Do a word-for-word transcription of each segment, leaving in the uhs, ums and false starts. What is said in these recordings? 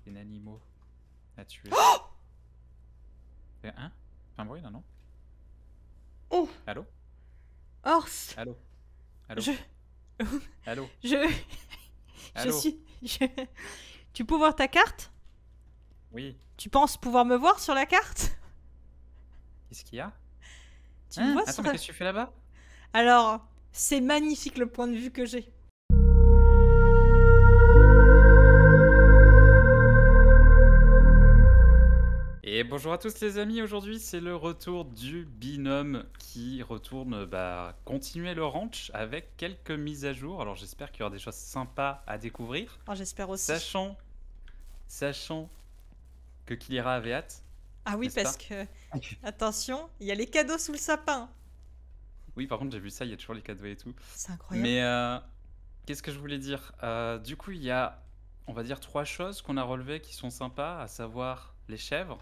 un animal à tuer. Oh Et hein? Fais un bruit là, non? Oh Allô? Horse Allô? Allô? Je... Allô? Je... Je Allô? suis... Je... Tu peux voir ta carte? Oui. Tu penses pouvoir me voir sur la carte? Qu'est-ce qu'il y a? Tu me Hein? vois Attends, sur... mais qu'est-ce que tu fais là-bas? Alors, c'est magnifique le point de vue que j'ai. Et bonjour à tous les amis, aujourd'hui c'est le retour du binôme qui retourne bah, continuer le ranch avec quelques mises à jour. Alors j'espère qu'il y aura des choses sympas à découvrir. Oh, j'espère aussi. Sachant, sachant que Kilira avait hâte. Ah oui, n'est-ce parce pas? que... Attention, il y a les cadeaux sous le sapin. Oui, par contre j'ai vu ça, il y a toujours les cadeaux et tout. C'est incroyable. Mais euh, qu'est-ce que je voulais dire? Euh, Du coup il y a, on va dire, trois choses qu'on a relevées qui sont sympas, à savoir les chèvres.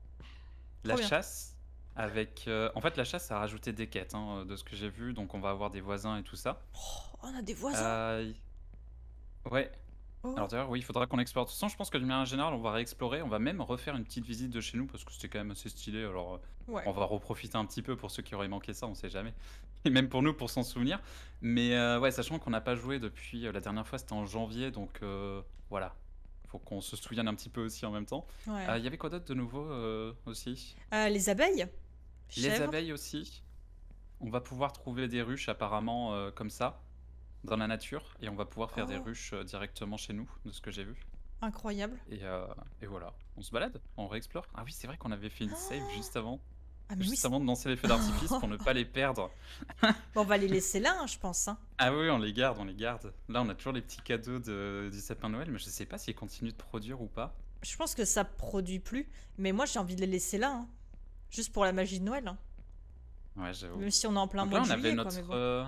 La bien. chasse, avec... euh, En fait, la chasse a rajouté des quêtes, hein, de ce que j'ai vu, donc on va avoir des voisins et tout ça. Oh, on a des voisins. Euh, y- Ouais. Oh. Alors d'ailleurs, oui, il faudra qu'on explore. De toute façon, je pense que de manière générale, on va réexplorer. On va même refaire une petite visite de chez nous, parce que c'était quand même assez stylé. Alors, euh, Ouais. on va reprofiter un petit peu pour ceux qui auraient manqué ça, on sait jamais. Et même pour nous, pour s'en souvenir. Mais euh, ouais, sachant qu'on n'a pas joué depuis... euh, la dernière fois, c'était en janvier, donc euh, voilà. Faut qu'on se souvienne un petit peu aussi en même temps. Ouais. Euh, Il y avait quoi d'autre de nouveau euh, aussi? Euh, les abeilles. Les Chèvres. abeilles aussi. On va pouvoir trouver des ruches apparemment euh, comme ça, dans la nature, et on va pouvoir faire des Oh, ruches euh, directement chez nous, de ce que j'ai vu. incroyable. Et, euh, et voilà, on se balade, on réexplore. Ah oui, c'est vrai qu'on avait fait une save juste avant, Ah mais oui. juste c'est- avant de lancer les feux d'artifice pour ne pas les perdre. Bon, on va les laisser là, hein, je pense. Hein. Ah oui, on les garde, on les garde. Là, on a toujours les petits cadeaux de, du sapin de Noël, mais je sais pas s'ils continuent de produire ou pas. Je pense que ça produit plus, mais moi j'ai envie de les laisser là, hein. Juste pour la magie de Noël. Hein. Ouais, j'avoue. Même si on est en plein Donc mois là, de on avait juillet, quoi, mais notre... bon. euh,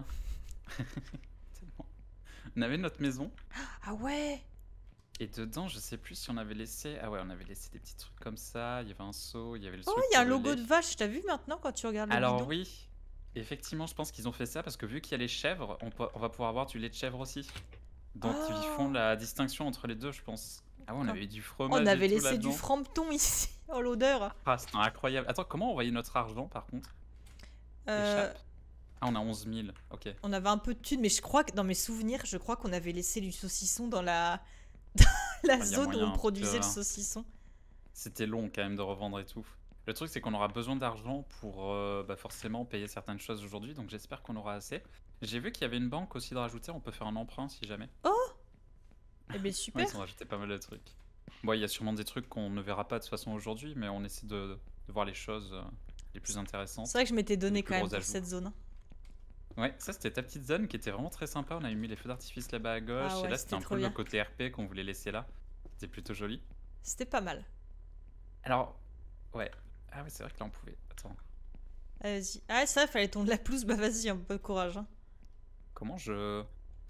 Tellement. On avait notre maison. Ah ouais. Et dedans, je sais plus si on avait laissé... Ah ouais, on avait laissé des petits trucs comme ça. Il y avait un seau, il y avait le Oh, truc il y a pour un le logo lait. de vache, t'as vu maintenant quand tu regardes le Alors bidon? oui, effectivement, je pense qu'ils ont fait ça parce que vu qu'il y a les chèvres, on, peut- on va pouvoir avoir du lait de chèvre aussi. Donc ils font Oh, la distinction entre les deux, je pense. Ah ouais, on comme- avait du Oh, fromage on avait et tout laissé du là-dedans. frampton ici. Oh, l'odeur. Ah, c'était incroyable. Attends, comment on voyait notre argent par contre? Euh, Échappe. Ah, on a onze mille, ok. on avait un peu de thunes, mais je crois que dans mes souvenirs, je crois qu'on avait laissé du saucisson dans la, la Ah, y a zone où moyen, on parce produisait le que saucisson. c'était long quand même de revendre et tout. Le truc, c'est qu'on aura besoin d'argent pour euh, bah, forcément payer certaines choses aujourd'hui, donc j'espère qu'on aura assez. J'ai vu qu'il y avait une banque aussi de rajouter, on peut faire un emprunt si jamais. Eh bien, Ouais, super. ils ont rajouté pas mal de trucs. Bon, il y a sûrement des trucs qu'on ne verra pas de toute façon aujourd'hui, mais on essaie de, de voir les choses euh, les plus C'est intéressantes. vrai que je m'étais donné Les plus quand même gros pour ajouts. cette zone. Hein. Ouais, ça c'était ta petite zone qui était vraiment très sympa. On avait mis les feux d'artifice là-bas à gauche, Ah et ouais, là c'était c'était un trop peu le bien. côté R P qu'on voulait laisser là. C'était plutôt joli. C'était pas mal. Alors, ouais. Ah ouais, c'est vrai que là on pouvait. Attends, Allez, vas-y. Ah, ça, fallait tondre la pelouse. Bah, vas-y, un peu de courage. Hein. comment je.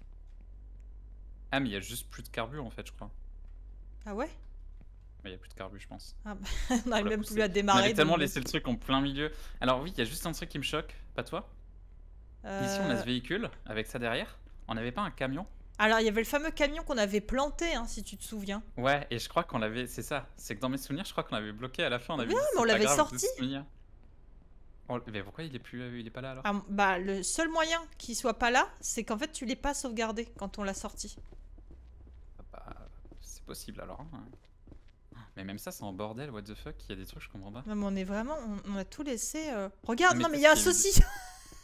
Ah, mais il y a juste plus de carbu en fait, je crois. Ah ouais? Mais il y a plus de carbu, je pense. Ah bah, on Faut n'arrive la même pousser. plus à On démarrer. avait tellement donc bon. laissé le truc en plein milieu. Alors, oui, il y a juste un truc qui me choque, pas toi? Ici, on a Euh, ce véhicule avec ça derrière. On n'avait pas un camion? Alors, il y avait le fameux camion qu'on avait planté, hein, si tu te souviens. Ouais, et je crois qu'on l'avait. C'est ça. C'est que dans mes souvenirs, je crois qu'on l'avait bloqué à la fin. On avait dit, mais c'est on pas l'avait grave, sorti. de se souvenir. Oh, mais pourquoi il est plus, euh, il est pas là alors? Ah, bah, le seul moyen qu'il soit pas là, c'est qu'en fait, tu l'aies pas sauvegardé quand on l'a sorti. Ah bah, c'est possible alors. Hein. Mais même ça, c'est en bordel. What the fuck? Il y a des trucs, je comprends pas. Non, mais on est vraiment. On, on a tout laissé. euh. Regarde, Mais non, mais tu il y a un sais ce qui est- saucisson.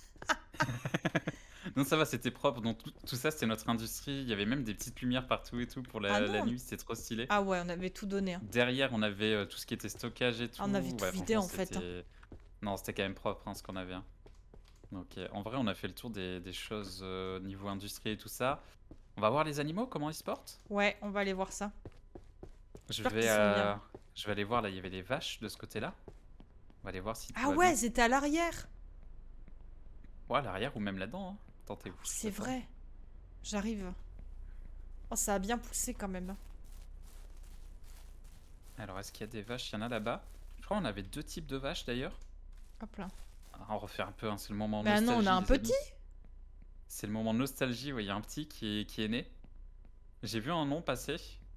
Non, ça va, c'était propre. Donc tout, tout ça, c'était notre industrie. Il y avait même des petites lumières partout et tout pour la, Ah la non. nuit. C'était trop stylé. Ah ouais, on avait tout donné. Hein. Derrière, on avait euh, tout ce qui était stockage et tout. Ah, on avait tout Ouais, vidé, franchement, en fait, hein. c'était- Non, c'était quand même propre hein, ce qu'on avait. Hein. Donc, euh, en vrai, on a fait le tour des, des choses euh, niveau industrie et tout ça. On va voir les animaux, comment ils se portent. Ouais, on va aller voir ça. Je J'espère vais, qu'ils sont euh, bien. je vais aller voir, là, il y avait les vaches de ce côté-là. On va aller voir si tout Ah va ouais, bien. c'était à l'arrière. Ouais, à l'arrière ou même là-dedans. Hein. Tentez-vous. C'est je sais pas. vrai. J'arrive. Oh, ça a bien poussé quand même. Alors, est-ce qu'il y a des vaches? Il y en a là-bas. Je crois qu'on avait deux types de vaches d'ailleurs. Hop là. Ah, on refait un peu, hein, c'est le moment Bah non, on a un nostalgie, les petit. amis. C'est le moment nostalgie, ouais, il y a un petit qui est, qui est né. J'ai vu un nom passer.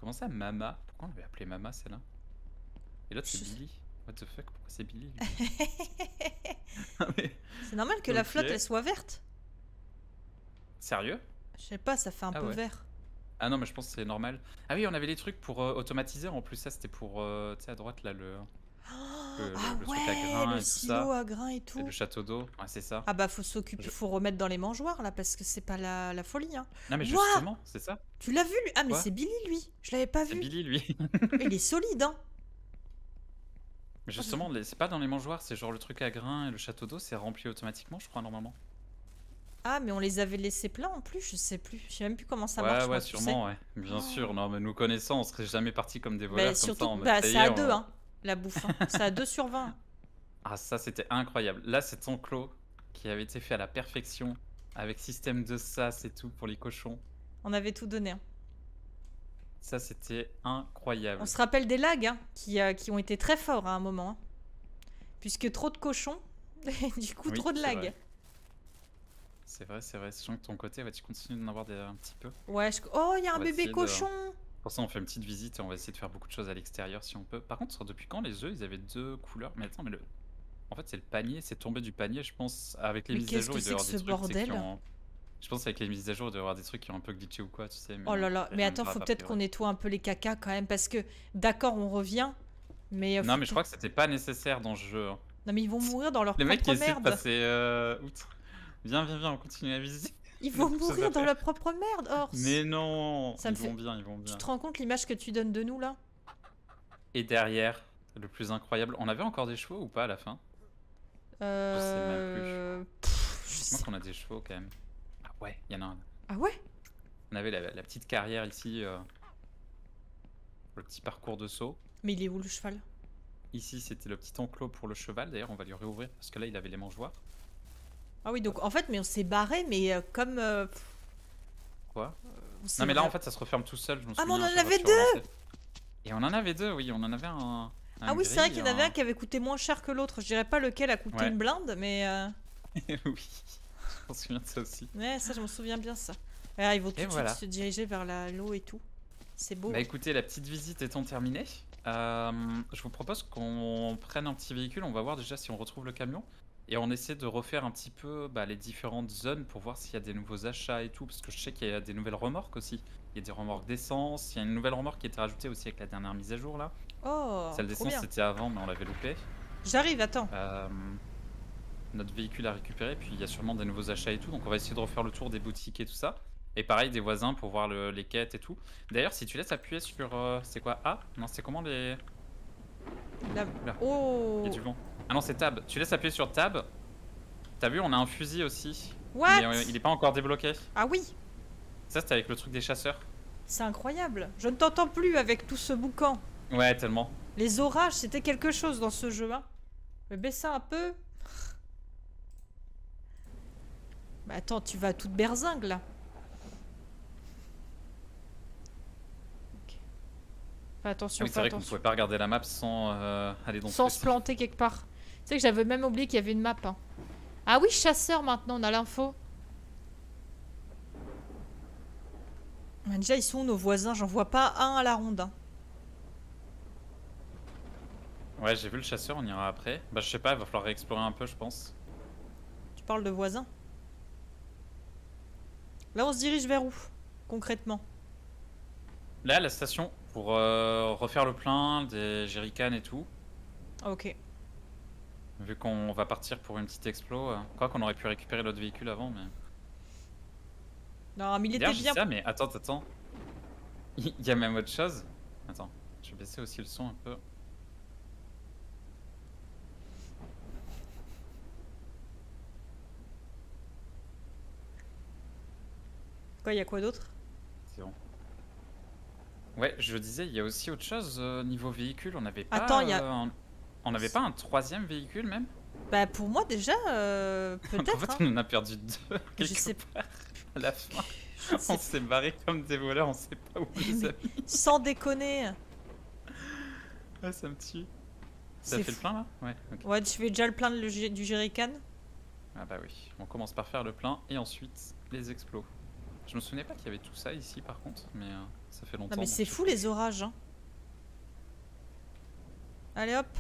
Comment ça, Mama? Pourquoi on l'avait appelée Mama celle-là? Et l'autre c'est Je- Billy. What the fuck? Pourquoi c'est Billy lui? Ah, mais- C'est normal que la Ok. flotte elle soit verte. Sérieux? Je sais pas, ça fait un Ah peu ouais. vert. Ah non, mais je pense que c'est normal. Ah oui, on avait les trucs pour euh, automatiser en plus. Ça, c'était pour, euh, tu sais, à droite là, le, Oh, le, le- ah le truc à ouais, grains le et tout silo ça. à grains et Et tout. le château d'eau. Ouais, c'est ça. Ah bah faut s'occuper, Je- faut remettre dans les mangeoires là parce que c'est pas la, la folie hein. Non, mais Ouah, justement, c'est ça. tu l'as vu lui? Ah mais Quoi? c'est Billy lui, je l'avais pas C'est vu. Billy lui. Il est solide hein. Mais Ah, je- justement, les- c'est pas dans les mangeoires, c'est genre le truc à grains et le château d'eau, c'est rempli automatiquement, je crois, normalement. Ah mais on les avait laissés pleins en plus, je sais plus, je sais même plus comment ça Ouais, marche ouais, moi, tu sais. sûrement, ouais. Bien sûr, non, mais nous connaissant, on serait jamais parti comme des Bah voleurs comme ça surtout, en mode, bah ça y c'est est, à on- deux hein, la bouffe hein. C'est à deux sur vingt. Ah, ça, c'était incroyable. Là, cet enclos qui avait été fait à la perfection, avec système de sas et tout pour les cochons. On avait tout donné hein. Ça, c'était incroyable. On se rappelle des lags hein, qui, euh, qui ont été très forts à un moment hein. Puisque trop de cochons, du coup Oui, trop de c'est lag. vrai. C'est vrai, c'est vrai. Sachant que de ton côté, ouais, tu continues d'en avoir des, un petit peu. Ouais, je... oh il y a On un va bébé essayer de- cochon. Pour ça, on fait une petite visite et on va essayer de faire beaucoup de choses à l'extérieur si on peut. Par contre, depuis quand les œufs, ils avaient deux couleurs? Mais attends, mais le... En fait, c'est le panier, c'est tombé du panier, je pense. Avec les Mais mises à qu'est-ce jour, que il doit y c'est que avoir des ce trucs, tu sais, qui bordel? ont- Je pense qu'avec les mises à jour, il doit y avoir des trucs qui ont un peu glitché ou quoi, tu sais. Mais Oh là là, c'est mais rien de attends, grave, faut a peut-être qu'on priori. nettoie un peu les cacas quand même, parce que d'accord, on revient, mais euh, Non, faut mais je que- crois que c'était pas nécessaire dans le jeu, hein. non mais ils vont mourir dans leur Les mecs qui propre essaient de merde. passer euh, outre. Viens, viens, viens, on continue la visite. Ils Il y a vont d'autres choses à mourir dans faire. leur propre merde, Ors. Mais non, Ça me ils vont fait- bien, ils vont Tu bien. te rends compte l'image que tu donnes de nous là? Et derrière, le plus incroyable, on avait encore des chevaux ou pas à la fin? Euh... pff, je Je sais- pense qu'on a des chevaux quand même. Ah ouais, il y en a un. Ah ouais? On avait la, la petite carrière ici, euh, le petit parcours de saut. Mais il est où le cheval? Ici, c'était le petit enclos pour le cheval. D'ailleurs, on va lui réouvrir parce que là, il avait les mangeoires. Ah oui, donc en fait, mais on s'est barré, mais euh, comme... euh, pff, Quoi? on s'est Non, mais là, vra- en fait, ça se referme tout seul. Je me Ah, mais on souviens, en à chaque fois avait que tu relançais. Et on en avait deux, oui. On en avait un. un Ah oui, c'est vrai gris, qu'il y en avait un qui avait coûté moins cher que l'autre. Je dirais pas lequel a coûté Ouais. une blinde, mais... euh, oui, je me souviens de ça aussi. Ouais, ça, je me souviens bien, ça. Ah, ils vont tout Et de voilà. suite se diriger vers la- l'eau et tout. C'est beau. Bah écoutez, la petite visite étant terminée, euh, je vous propose qu'on prenne un petit véhicule. On va voir déjà si on retrouve le camion. Et on essaie de refaire un petit peu bah, les différentes zones pour voir s'il y a des nouveaux achats et tout. Parce que je sais qu'il y a des nouvelles remorques aussi. Il y a des remorques d'essence. Il y a une nouvelle remorque qui a été rajoutée aussi avec la dernière mise à jour là. Oh, Celle trop d'essence bien. c'était avant mais on l'avait loupé. J'arrive, attends. Euh, notre véhicule à récupérer. Puis il y a sûrement des nouveaux achats et tout. Donc on va essayer de refaire le tour des boutiques et tout ça. Et pareil des voisins pour voir le- les quêtes et tout. D'ailleurs si tu laisses appuyer sur... euh, c'est quoi? A? Non c'est comment les... Là- Là. Oh. Il y a du vent. Ah non c'est Tab. Tu laisses appuyer sur Tab. T'as vu on a un fusil aussi. What? Mais euh, il est pas encore débloqué. Ah oui, Ça c'était avec le truc des chasseurs. c'est incroyable. Je ne t'entends plus avec tout ce boucan. Ouais tellement. Les orages, c'était quelque chose dans ce jeu. Hein. Je vais baisser un peu. Bah attends, tu vas toute berzingue là. Ok. Fais attention, Oui, c'est fais vrai qu'on attention. pouvait pas regarder la map sans euh, aller dans Sans tous se les planter quelque part. Tu sais que j'avais même oublié qu'il y avait une map. Hein. Ah oui, chasseur maintenant, on a l'info. Ah, déjà, ils sont où, nos voisins? J'en vois pas un à la ronde. Hein. sens. Ouais j'ai vu le chasseur, on ira après. Bah je sais pas, il va falloir réexplorer un peu je pense. Tu parles de voisins? Là, on se dirige vers où, concrètement? Là la station pour euh, refaire le plein des jerrycans et tout. Ah, ok. Vu qu'on va partir pour une petite explo. Euh, quoi qu'on aurait pu récupérer l'autre véhicule avant mais... Non, mais il était D'ailleurs, je dis bien. ça, mais attends, attends. Il y a même autre chose. Attends, je vais baisser aussi le son un peu. Quoi, il y a quoi d'autre? C'est bon. Ouais, je disais, il y a aussi autre chose euh, niveau véhicule. On n'avait pas. Attends, il y a- euh, un- On n'avait pas un troisième véhicule même. Bah, pour moi, déjà, euh, En peut-être. fait, hein. on en a perdu deux. Je quelque sais- part. À la fin, Je sais on s'est barré comme des voleurs. On sait pas où on les a mis. Sans déconner. Ah, ça me tue. Ça C'est fait le fou. plein là? Ouais. Ok. Ouais, tu fais déjà le plein de le gé- du jerrycan. Ah bah oui. On commence par faire le plein et ensuite les explos. Je me souvenais pas qu'il y avait tout ça ici par contre, mais euh, ça fait longtemps. Non mais donc c'est je sais fou plus. les orages. Hein. Allez hop.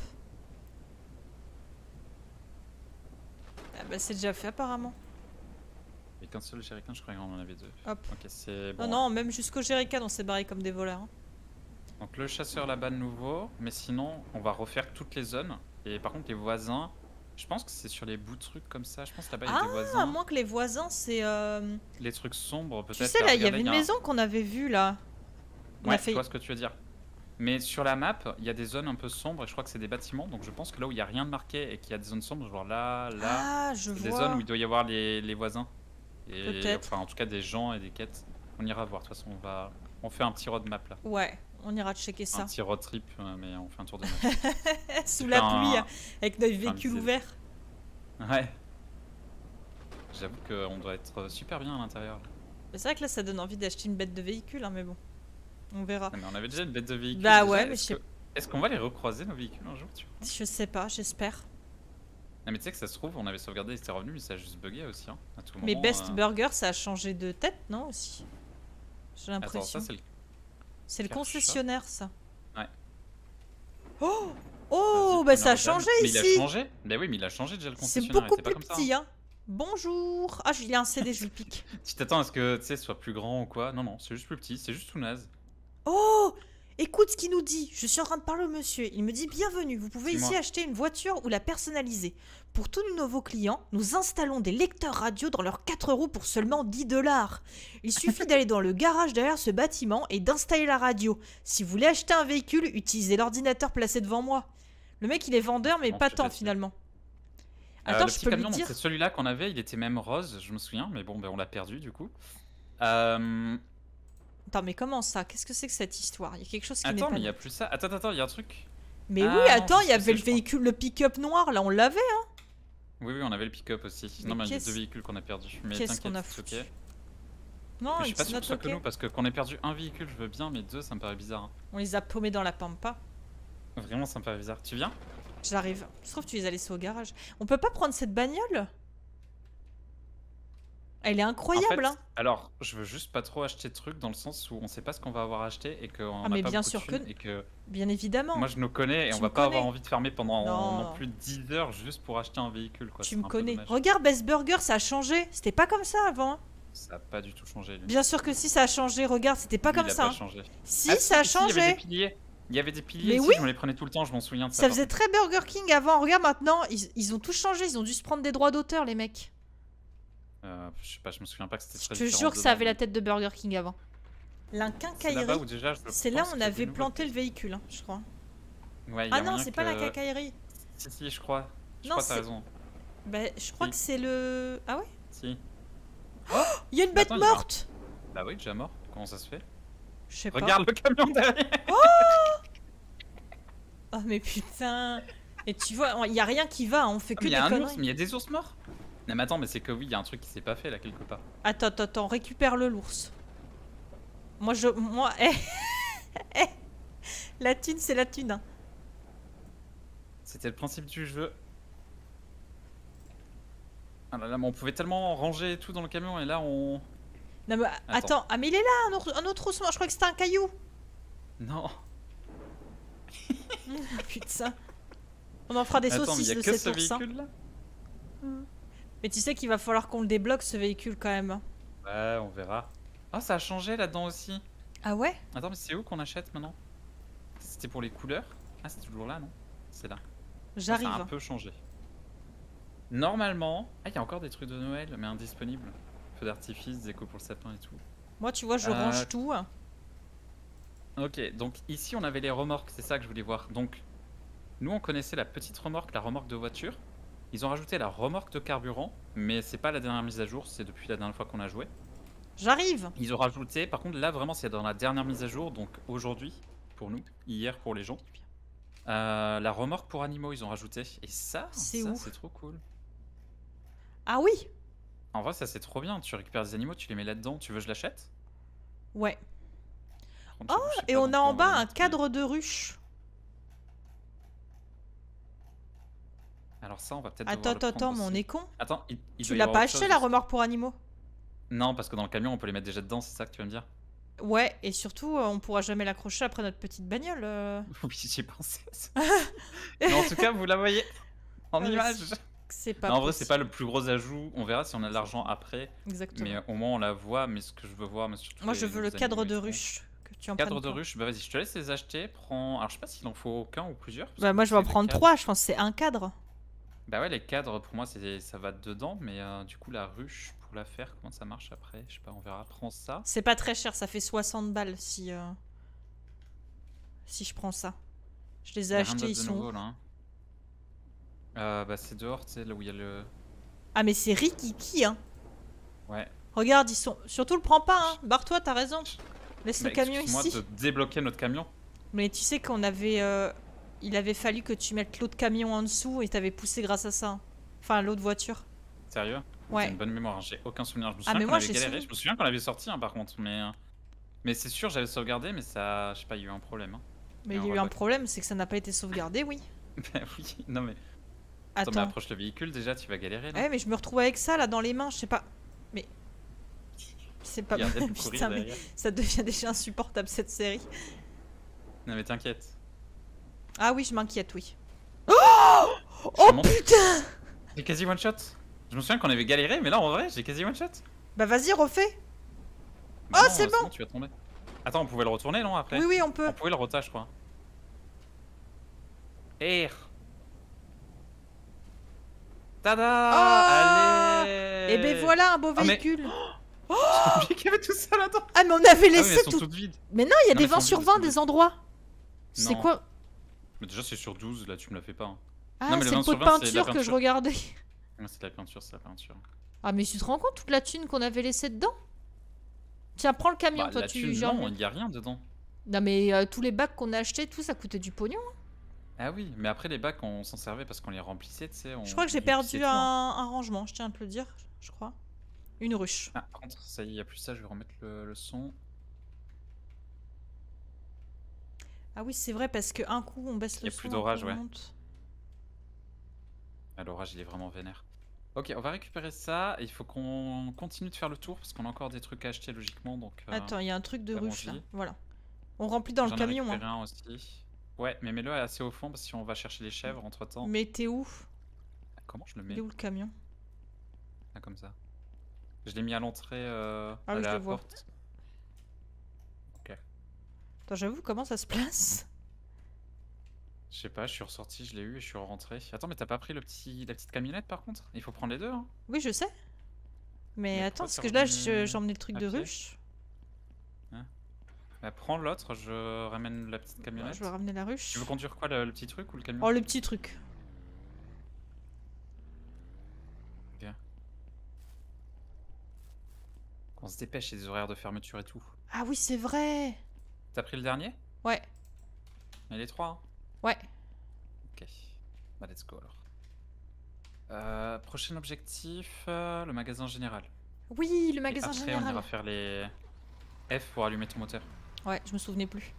Ah bah c'est déjà fait apparemment. Il y a qu'un seul jerrycan, je croyais qu'on en avait deux. Hop. Ok, c'est bon. Non non, même jusqu'au jerrycan on s'est barré comme des voleurs. Hein. Donc le chasseur là-bas de nouveau, mais sinon on va refaire toutes les zones. Et par contre les voisins, je pense que c'est sur les bouts de trucs comme ça. Je pense là-bas il y a Ah, des à voisins. moins que les voisins c'est... Euh... Les trucs sombres peut-être. Tu sais là, il y regardez, avait une a un- maison qu'on avait vue là. On Ouais, a fait... je vois ce que tu veux dire. Mais sur la map, il y a des zones un peu sombres et je crois que c'est des bâtiments. Donc je pense que là où il n'y a rien de marqué et qu'il y a des zones sombres, genre là, là, Ah, je c'est des vois. zones où il doit y avoir les, les voisins. Et Peut-être. enfin en tout cas des gens et des quêtes. On ira voir, de toute façon on va... On fait un petit road map là. Ouais, on ira checker Un ça. petit road trip, euh, mais on fait un tour de map. Sous Tu la fais un- pluie, avec notre un véhicule petit- ouvert. Ouais. J'avoue qu'on doit être super bien à l'intérieur. C'est vrai que là ça donne envie d'acheter une bête de véhicule, hein, mais bon. On verra. Non, mais on avait déjà une bête de véhicule. Bah déjà. ouais, mais Est-ce je sais que- Est-ce qu'on va les recroiser nos véhicules un jour, tu vois? Je sais pas, j'espère. Non mais tu sais que ça se trouve, on avait sauvegardé, il s'était revenu, mais ça a juste bugué aussi. Hein, à tout Mais moment, Best euh. Burger ça a changé de tête, non aussi? J'ai Attends, l'impression. ça c'est le... C'est le Car concessionnaire ça. Ouais. Oh Oh, Vas-y, bah ça a Madame. changé Mais ici. il a changé. Bah oui, mais il a changé déjà le C'est concessionnaire. beaucoup il était plus pas comme ça, petit, hein. hein. Bonjour. Ah, il y a un C D, je le pique. Tu t'attends à ce que tu sais soit plus grand ou quoi? Non non, c'est juste plus petit, c'est juste tout naze. Oh, écoute ce qu'il nous dit. Je suis en train de parler au monsieur. Il me dit bienvenue. Vous pouvez Dis-moi. ici acheter une voiture ou la personnaliser. Pour tous nos nouveaux clients, nous installons des lecteurs radio dans leurs quatre roues pour seulement dix dollars. Il suffit d'aller dans le garage derrière ce bâtiment et d'installer la radio. Si vous voulez acheter un véhicule, utilisez l'ordinateur placé devant moi. Le mec, il est vendeur, mais Bon, pas je tant vais te- finalement. Euh, Attends, le je petit peux lui camion, donc, dire. c'est celui-là qu'on avait, il était même rose, je me souviens, mais bon, ben, on l'a perdu du coup. Euh... Attends, mais comment ça? Qu'est-ce que c'est que cette histoire? Il y a quelque chose qui n'est Attends, pas mais il y a net. plus ça. Attends, attends, il y a un truc. Mais Ah, oui, non, attends, je il y sais, avait le je crois. véhicule, le pick-up noir, là, on l'avait. Hein. Oui, oui, on avait le pick-up aussi. Mais non, mais il y a qu'est-ce- deux véhicules qu'on a perdus. Mais qu'est-ce qu'on t'inquiète, a c'est foutu? ok. Non, Mais je suis pas it's sûr que ce soit not que nous, okay. parce que qu'on ait perdu un véhicule, je veux bien, mais deux, ça me paraît bizarre. hein. On les a paumés dans la pampa. Vraiment, ça me paraît bizarre. Tu viens? J'arrive. Je trouve que tu les as laissés au garage. On peut pas prendre cette bagnole? Elle est En incroyable, fait, hein. alors, je veux juste pas trop acheter de trucs dans le sens où on sait pas ce qu'on va avoir acheté et qu'on Ah, a mais pas bien beaucoup sûr de que- thunes et que Bien évidemment. moi je nous connais et Tu on va me pas avoir connais. envie de fermer pendant Non. non plus dix heures juste pour acheter un véhicule quoi. tu c'est me un peu connais. dommage. Regarde, Best Burger, ça a changé. C'était pas comme ça avant. hein. Ça a pas du tout changé lui. Bien sûr que si, ça a changé. Regarde, c'était pas Lui, comme il a ça. pas hein. changé. Si, Ah, ça a si, si, Il y avait changé. des piliers. Il y avait des piliers Mais ici, oui. je me les prenais tout le temps, je m'en souviens de ça. Ça par faisait très Burger King avant. Regarde maintenant, ils, ils ont tous changé. Ils ont dû se prendre des droits d'auteur, les mecs. contre. Euh, je sais pas, je me souviens pas que c'était Je très te différent jure que ça dedans, avait la mais tête de Burger King avant. C'est là-bas L'inquincaillerie. où déjà je C'est là pense où on qu'il y a des avait nouveaux- planté le véhicule, hein, je crois. Ouais, il y a Ah non, moyen c'est pas la que- quincaillerie. Si, si, je crois. Je Non, crois que t'as c'est- raison. Bah, je crois Si. que c'est le. Ah ouais? Si. Il y a une Mais bête attends, il y a un- morte! Bah oui, déjà mort. Comment ça se fait? Je sais pas. Regarde le camion derrière. Oh, mais putain! Et tu vois, il y a rien qui va, hein, on fait Ah, que mais il des y a un conneries. ours, mais il y a des ours morts. Non mais attends, mais c'est que oui, il y a un truc qui s'est pas fait là quelque part. Attends, attends, attends, récupère-le, l'ours. Moi, je. Moi. eh, eh, la thune, c'est la thune. hein. C'était le principe du jeu. Ah là là, mais on pouvait tellement ranger tout dans le camion et là on... Non, mais attends, Attends. ah, mais il est là, un autre, un autre ours mort. Je crois que c'était un caillou. Non. Putain. On en fera des Attends, mais il saucisses y a de que cet ce ours. hein. véhicule là. Mais tu sais qu'il va falloir qu'on le débloque, ce véhicule, quand même. hein. Ouais, on verra. Ah, ça a changé là-dedans aussi. Ah ouais? Attends, mais c'est où qu'on achète maintenant? C'était pour les couleurs? Ah, c'est toujours là, non? C'est là. J'arrive. Ça a un peu changé. Normalement... Ah, il y a encore des trucs de Noël, mais indisponibles. Feux d'artifice, déco pour le sapin et tout. Moi, tu vois, je Euh, range tout. hein. Ok, donc ici on avait les remorques, c'est ça que je voulais voir. Donc, nous on connaissait la petite remorque, la remorque de voiture. Ils ont rajouté la remorque de carburant, mais c'est pas la dernière mise à jour, c'est depuis la dernière fois qu'on a joué. J'arrive. Ils ont rajouté, par contre là vraiment c'est dans la dernière mise à jour, donc aujourd'hui pour nous, hier pour les gens. Euh, la remorque pour animaux ils ont rajouté, et ça, C'est ça où? c'est trop cool. Ah oui? En vrai ça c'est trop bien, tu récupères des animaux, tu les mets là-dedans, tu veux que je l'achète? Ouais. Par contre, j'avoue, je sais Et pas on dans a quoi en va bas le un mettre, mais- cadre de ruche. Alors ça on va peut-être Attends, devoir le attends, prendre attends, mais on aussi. est con. Attends, il, il Tu doit y l'as avoir pas autre acheté chose la aussi. remorque pour animaux? Non, parce que dans le camion, on peut les mettre déjà dedans, c'est ça que tu vas me dire? Ouais, et surtout, euh, on pourra jamais l'accrocher après notre petite bagnole. euh. Oui, j'y ai pensé à ça. Mais en tout cas, vous la voyez en Ah, mais image. c'est- C'est pas Non, en vrai, c'est pas possible. le plus gros ajout. On verra si on a de l'argent après. Exactement. Mais au moins, on la voit. Mais ce que je veux voir, mais surtout Moi, les je veux le nouveaux cadre animaux et de tout. ruche. Que tu en Cadre prennes de plein. ruche, bah vas-y, je te laisse les acheter. Prends. Alors, je sais pas s'il en faut qu'un ou plusieurs. parce Bah, que moi, vu je que vais en c'est des prendre cadres- trois. Je pense que c'est un cadre. Bah ouais, les cadres, pour moi, c'est ça va dedans. Mais euh, du coup, la ruche, pour la faire, comment ça marche après? Je sais pas, on verra. Prends ça. C'est pas très cher. Ça fait soixante balles si, euh, si je prends ça. Je les ai Y a rien achetés. d'autre Ils de sont nouveau où? là. Hein. Euh, bah c'est dehors, tu sais, là où il y a le. Ah, mais c'est Rikiki, hein. Ouais. Regarde, ils sont. Surtout, le prends pas, hein. Barre-toi, t'as raison. Laisse Bah, le camion excuse-moi ici. de débloquer notre camion. Mais tu sais qu'on avait. euh, Il avait fallu que tu mettes l'autre camion en dessous et t'avais poussé grâce à ça. hein. Enfin, l'autre voiture. Sérieux? Ouais. J'ai une bonne mémoire, hein, j'ai aucun souvenir. Je me Ah, souviens mais qu'on moi, avait j'ai galéré, souvenir. je me souviens qu'on l'avait sorti hein, par contre, mais. euh, Mais c'est sûr, j'avais sauvegardé, mais ça. Je sais pas, il y a eu un problème. Hein. Mais Et il y un a eu un rebug. problème, c'est que ça n'a pas été sauvegardé, oui. Bah oui, non mais. Attends, mais Attends. approche le véhicule déjà, tu vas galérer là. Ouais, mais je me retrouve avec ça là dans les mains, je sais pas. Mais. C'est pas. Regardez le courir Putain, mais derrière. ça devient déjà insupportable cette série. Non mais t'inquiète. Ah oui, je m'inquiète, oui. Je Oh te montre. putain. J'ai quasi one shot. Je me souviens qu'on avait galéré, mais là en vrai, j'ai quasi one shot. Bah vas-y, refais. Bah Oh, non, c'est euh, bon. sinon, tu vas tomber. Attends, on pouvait le retourner non après? Oui, oui, on peut. On pouvait le rota, je crois. Air. Tada! Oh Allez! Et ben voilà un beau Ah, mais- véhicule. J'ai oublié qu'il y avait tout ça là-dedans! Ah, mais on avait Ah oui, mais laissé elles sont tout. toutes vides. Mais non, il y a Non, des mais elles sont vingt sur vides, vingt elles sont des endroits. C'est Non. quoi? Mais déjà, c'est sur douze, là, tu me la fais pas. Hein. Ah, Non, mais le c'est le vingt pot sur de vingt, c'est de la peinture que je peinture. regardais. Ah, c'est de la peinture, c'est de la peinture. Ah, mais tu te rends compte toute la thune qu'on avait laissée dedans? Tiens, prends le camion, Bah, toi, la tu thune, gères non, mieux. il y a rien dedans. Non, mais euh, tous les bacs qu'on a achetés, tout ça coûtait du pognon. Ah oui, mais après, les bacs, on s'en servait parce qu'on les remplissait, tu sais. on- Je crois que j'ai on remplissait perdu tout, un, hein. un rangement, je tiens à te le dire, je crois. Une ruche. Ah, par contre, ça y est, il y a plus ça, je vais remettre le, le son. Ah oui, c'est vrai, parce que un coup on baisse Il y le a plus son, d'orage, après on ouais. monte. Ah, l'orage, il est vraiment vénère. Ok, on va récupérer ça. Et il faut qu'on continue de faire le tour parce qu'on a encore des trucs à acheter logiquement. Donc, euh, Attends, il y a un truc de ruche là. allons-y. Voilà. On remplit dans le J'en ai camion. récupéré Hein. un aussi. Ouais, mais mets-le assez au fond parce que si on va chercher les chèvres entre temps. Mais t'es où? Comment je le Il mets? est où le camion? Ah, comme ça. Je l'ai mis à l'entrée, euh, Ah à oui, je la le vois. porte. Ok. Attends, j'avoue, comment ça se place? Je sais pas, je suis ressorti, je l'ai eu et je suis rentré. Attends, mais t'as pas pris le petit, la petite camionnette par contre? Il faut prendre les deux, hein. Oui, je sais. Mais, Mais attends, pourquoi parce t'es que là, revenu je- j'ai emmené le truc à de pied? ruche. Bah, prends l'autre, je ramène la petite Ouais, camionnette. je vais ramener la ruche. Tu veux conduire quoi, le, le petit truc ou le camion? Oh, le petit truc. Qu'on se dépêche, il y a des horaires de fermeture et tout. Ah oui, c'est vrai. T'as pris le dernier? Ouais, Il y a les trois, hein. ouais. Ok. Bah, let's go alors. Euh, prochain objectif, euh, le magasin général. Oui, le Et magasin après, on général. ira faire les F pour allumer ton moteur. Ouais, je me souvenais plus.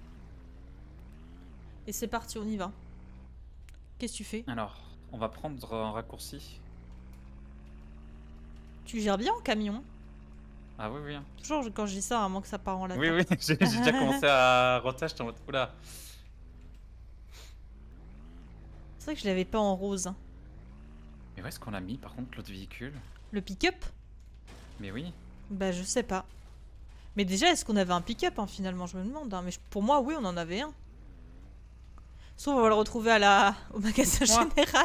Et c'est parti, on y va. Qu'est-ce que tu fais? Alors, on va prendre un raccourci. Tu gères bien en camion? Ah oui, oui. hein. Toujours quand je dis ça, à moins que ça part en latin. Oui, oui, j'ai j'ai déjà commencé à rotage, j'étais en mode, oula. C'est vrai que je l'avais pas en rose. hein. Mais où est-ce qu'on l'a mis par contre, l'autre véhicule? Le pick-up? Mais oui. Bah, je sais pas. Mais déjà, est-ce qu'on avait un pick-up hein, finalement? Je me demande. hein. Mais je- pour moi, oui, on en avait un. Soit on va le retrouver à la... au magasin Moi. général.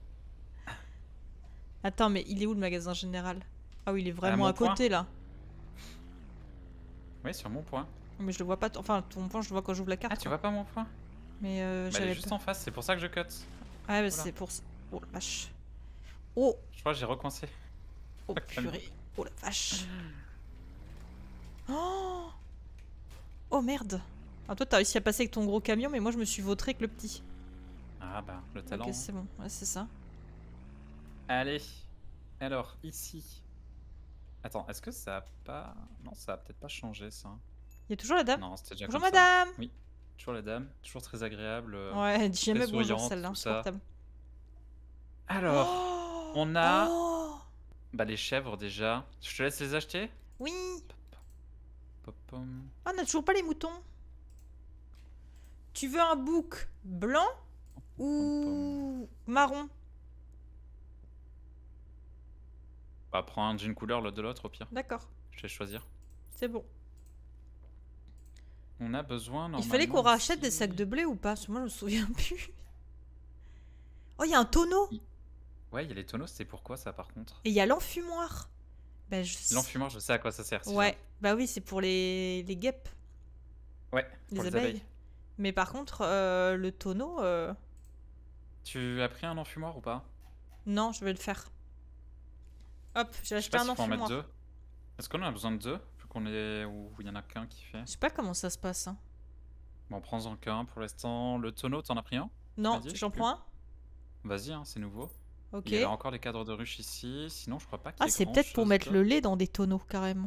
Attends, mais il est où le magasin général? Ah oui, il est vraiment mon à côté là. Oui, sur mon point. Mais je le vois pas. t- Enfin, ton point, je le vois quand j'ouvre la carte. Ah, tu quoi. vois pas mon point? Mais euh, Bah, elle est j'avais juste pas. en face, c'est pour ça que je cut. Ouais, bah, Voilà. c'est pour ça. Oh la vache. Oh, Je crois que j'ai recoincé. oh Calme. purée. Oh la vache. Oh, oh merde. Ah, toi, t'as réussi à passer avec ton gros camion, mais moi, je me suis vautré avec le petit. Ah bah, le talent. Ok, hein. c'est bon. Ouais, c'est ça. Allez. Alors, ici. Attends, est-ce que ça a pas... Non, ça a peut-être pas changé, ça. Il y a toujours la dame. Non, c'était déjà Bonjour comme ça. madame. Oui, toujours la dame. Toujours très agréable. euh. Ouais, elle dit jamais très bonjour souriante, celle-là, tout ça. insupportable. Alors, Oh, on a... oh, Bah les chèvres déjà. Je te laisse les acheter. Oui. Pop, pom. Ah, on n'a toujours pas les moutons. Tu veux un bouc blanc ou marron? Bah prends un d'une couleur, l'autre de l'autre au pire. D'accord, Je vais choisir. c'est bon. On a besoin normalement. Il fallait qu'on rachète des ici- sacs de blé ou pas? Parce que moi, je me souviens plus. Oh, il y a un tonneau. Ouais, il y a les tonneaux, c'est pourquoi ça par contre? Et il y a l'enfumoir. Bah, je... L'enfumoir, je sais à quoi ça sert. si Ouais, bah oui, c'est pour les, les guêpes, jamais. Ouais, les pour les abeilles. abeilles. Mais par contre, euh, le tonneau, euh, Tu as pris un enfumoir ou pas? non, je vais le faire. Hop, j'ai Je sais acheté pas un s'il faut en mettre enfumoir. deux. Est-ce qu'on en a besoin de deux? Vu qu'on est. Ou il y en a qu'un qui fait. Je sais pas comment ça se passe. Hein. Bon, prends-en qu'un pour l'instant. Le tonneau, t'en as pris un? Non, dit, je sais j'en plus. prends un. Vas-y, hein, c'est nouveau. Ok. Il y a encore les cadres de ruche ici. Sinon, je crois pas qu'il y Ah, ait c'est peut-être pour grand-chose mettre d'autre. le lait dans des tonneaux, carrément.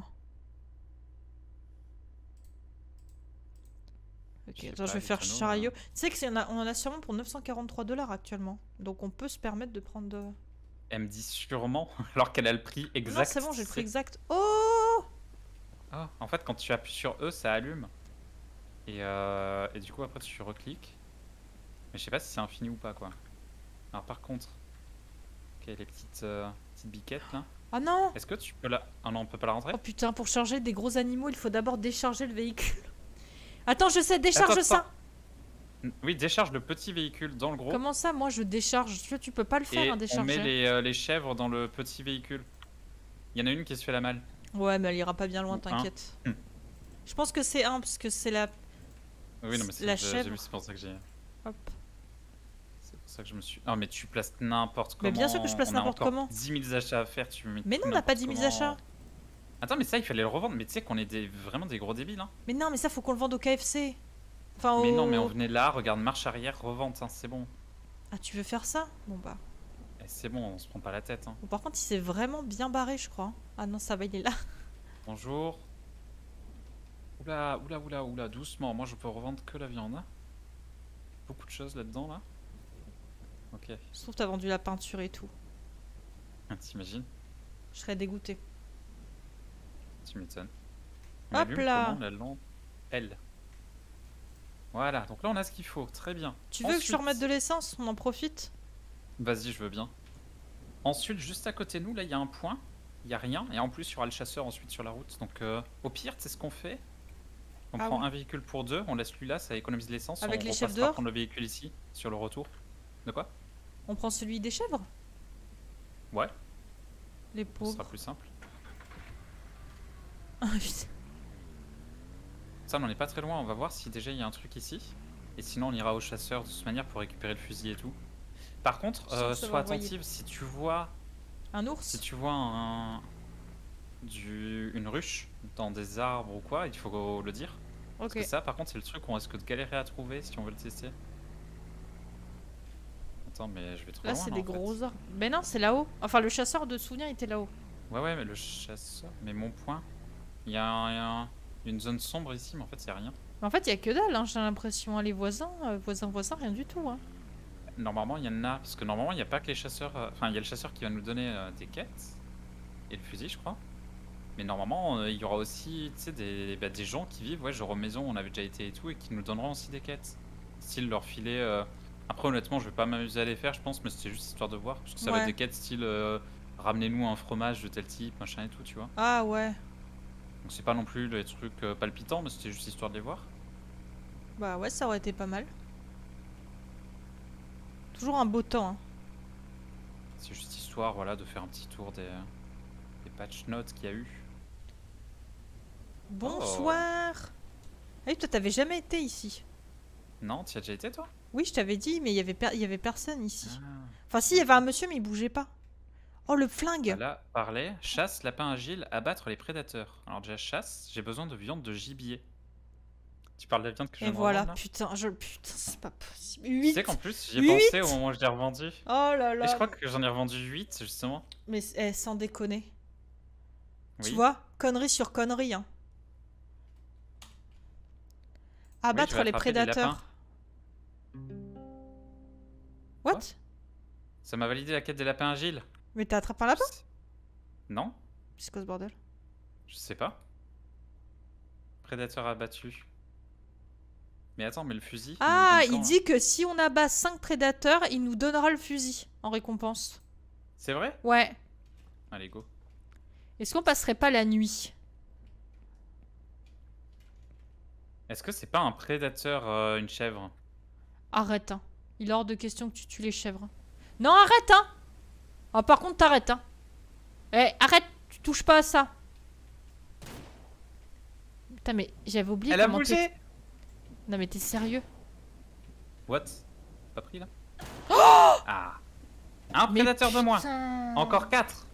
Ok, Je sais attends, je pas, vais les faire tonneaux, chariot. là. Tu sais que c'est- on a, on en a sûrement pour neuf cent quarante-trois dollars actuellement. Donc on peut se permettre de prendre de... Elle me dit sûrement, alors qu'elle a le prix exact. Non, c'est bon, j'ai le prix c'est- exact. Oh! Ah, en fait, quand tu appuies sur E, ça allume. Et, euh, et du coup, après, tu recliques. Mais je sais pas si c'est infini ou pas, quoi. Alors, par contre, ok, les petites, euh, petites biquettes là. Ah non! Est-ce que tu peux la. Ah non, on peut pas la rentrer? Oh putain, pour charger des gros animaux, il faut d'abord décharger le véhicule. Attends, je sais, décharge Attends, ça! attends. N- Oui, décharge le petit véhicule dans le gros. Comment ça, moi je décharge? Tu vois, tu peux pas le faire, Et hein, on décharger. met les, euh, les chèvres dans le petit véhicule. Il y en a une qui se fait la malle. Ouais, mais elle ira pas bien loin, Ou un. t'inquiète. Hmm. Je pense que c'est un, parce que c'est la... Oui, non, mais c'est La j'ai- j'ai chèvre. vu, c'est pour ça que j'ai. Hop. C'est pour ça que je me suis. Ah, mais tu places n'importe comment. Mais bien sûr que je place On a n'importe encore comment. dix mille achats à faire, tu mets Mais tout non, on n'a pas n'importe dix mille comment. achats. Attends, mais ça, il fallait le revendre. Mais tu sais qu'on est des, vraiment des gros débiles, hein. Mais non, mais ça, faut qu'on le vende au K F C. Enfin, Mais au... non, mais on venait là, regarde, marche arrière, revente, hein, c'est bon. Ah, tu veux faire ça? Bon bah... Et c'est bon, on se prend pas la tête. Hein. Bon, par contre, il s'est vraiment bien barré, je crois. Ah non, ça va, il est là. Bonjour. Oula, oula, oula, oula, doucement. Moi, je peux revendre que la viande. Hein. Beaucoup de choses là-dedans, là. Ok, Je trouve que t'as vendu la peinture et tout. t'imagines? Je serais dégoûtée. Tu m'étonnes. Hop allume là. comment la lampe? Elle. Voilà, donc là, on a ce qu'il faut. Très bien. Tu veux que je te Ensuite- remette de l'essence? On en profite? Vas-y, je veux bien. Ensuite, juste à côté de nous, là, il y a un point. Il y a rien. Et en plus, il y aura le chasseur ensuite sur la route. Donc, euh, au pire, c'est ce qu'on fait. On Ah prend oui. un véhicule pour deux. On laisse lui là, ça économise l'essence. Avec on les chefs repassera dehors prendre le véhicule ici, sur le retour. De quoi? On prend celui des chèvres? Ouais, Les ce pauvres. sera plus simple. Ah putain. Ça, on n'en est pas très loin. On va voir si déjà il y a un truc ici. Et sinon, on ira au chasseur de toute manière pour récupérer le fusil et tout. Par contre, Je sens euh, que ça va sois envoyer. attentive si tu vois, Un si ours? tu vois un, du, une ruche dans des arbres ou quoi, il faut le dire. Parce Ok. que ça, par contre, c'est le truc qu'on risque de galérer à trouver si on veut le tester. Attends, mais je vais trop Là, loin, c'est là, des en fait. gros arbres. Mais non, c'est là-haut. Enfin, le chasseur de souvenirs était là-haut. Ouais, ouais, mais le chasseur. Mais mon point, il y a, un- un- une zone sombre ici, mais en fait, il y a rien. Mais en fait, il y a que dalle, hein, j'ai l'impression. Les voisins, euh, voisins, voisins, rien du tout. Hein. Normalement, il y en a. Parce que normalement, il n'y a pas que les chasseurs. euh, Enfin, il y a le chasseur qui va nous donner euh, des quêtes. Et le fusil, je crois. Mais normalement, euh, il y aura aussi tu sais, des, bah, des gens qui vivent, ouais, genre aux maisons, on avait déjà été et tout, et qui nous donneront aussi des quêtes. Style leur filer. euh, Après, honnêtement, je vais pas m'amuser à les faire, je pense, mais c'était juste histoire de voir. Parce que ça va Ouais. être des quêtes style euh, ramenez-nous un fromage de tel type, machin et tout, tu vois. Ah ouais. Donc, c'est pas non plus les trucs euh, palpitants, mais c'était juste histoire de les voir. Bah ouais, ça aurait été pas mal. Toujours un beau temps. Hein. C'est juste histoire, voilà, de faire un petit tour des, des patch notes qu'il y a eu. Bonsoir. Ah oui, toi, t'avais jamais été ici. Non, tu y as déjà été, toi? Oui, je t'avais dit, mais il y avait, per- il y avait personne ici. Ah. Enfin, si, il y avait un monsieur, mais il bougeait pas. Oh, le flingue. Là, parler, chasse, lapin agile, abattre les prédateurs. Alors déjà, chasse, j'ai besoin de viande de gibier. Tu parles de la viande que je Et viens de voilà, revendre, là? putain, je... putain, c'est pas possible. Tu huit. sais qu'en plus, j'y ai Huit pensé au moment où je l'ai revendu. Oh là là. Et je crois que j'en ai revendu huit, justement. Mais eh, sans déconner. Oui. Tu vois, connerie sur connerie. Hein. Oui, Abattre je vais les attraper des lapins. prédateurs. What? Ça m'a validé la quête des lapins agiles. Mais t'as attrapé un lapin? Non? C'est quoi ce bordel? Je sais pas. Prédateur abattu. Mais attends, mais le fusil, il nous le Ah, donne il quand, là? dit que si on abat cinq prédateurs, il nous donnera le fusil en récompense. C'est vrai? Ouais. Allez, go. Est-ce qu'on passerait pas la nuit? Est-ce que c'est pas un prédateur, euh, une chèvre? Arrête, hein. Il est hors de question que tu tues les chèvres. Non, arrête, hein. Ah, par contre, t'arrêtes, hein. Eh, arrête, tu touches pas à ça. Putain, mais j'avais oublié Elle a comment bougé! t'es- Non, mais t'es sérieux? What? Pas pris là? Ah! Un Mais prédateur de moins! putain. Encore quatre!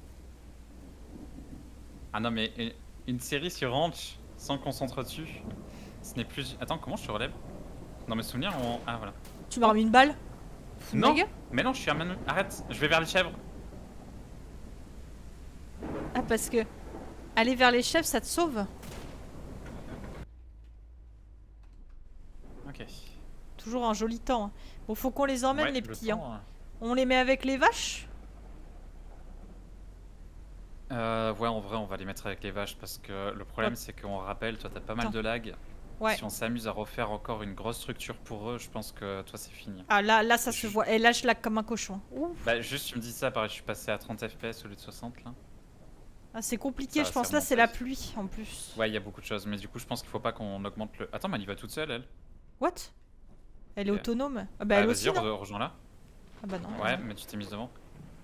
Ah non, mais une, une série sur Ranch sans qu'on s'entretue, ce n'est plus. Attends, comment je te relève? Dans mes souvenirs, on. Ah voilà. Tu m'as remis une balle? Fous de ma Non! gueule. Mais non, je suis à Manu. Arrête, je vais vers les chèvres. Ah, parce que aller vers les chefs, ça te sauve. Ok. Toujours un joli temps, hein. Bon, faut qu'on les emmène, Ouais, les le petits, hein. temps, euh, On les met avec les vaches? Euh, ouais, en vrai, on va les mettre avec les vaches parce que le problème, Ouais. c'est qu'on rappelle, toi, t'as pas mal Attends. de lag. Ouais. Si on s'amuse à refaire encore une grosse structure pour eux, je pense que toi, c'est fini. Ah, là, là, ça Je- se voit. Et là, je lag comme un cochon. Ouh. Bah, juste, tu me dis ça, pareil, je suis passé à trente F P S au lieu de soixante là. Ah, c'est compliqué, Ça, je pense. c'est Là, c'est la remonté. pluie, en plus. Ouais, il y a beaucoup de choses, mais du coup, je pense qu'il faut pas qu'on augmente le. Attends, mais elle y va toute seule, elle. What? Elle est Ok. autonome? Ah, bah, Ah, elle vas-y, aussi, non? re- rejoins-la. Ah, bah, non. Ouais, mais tu t'es mise devant.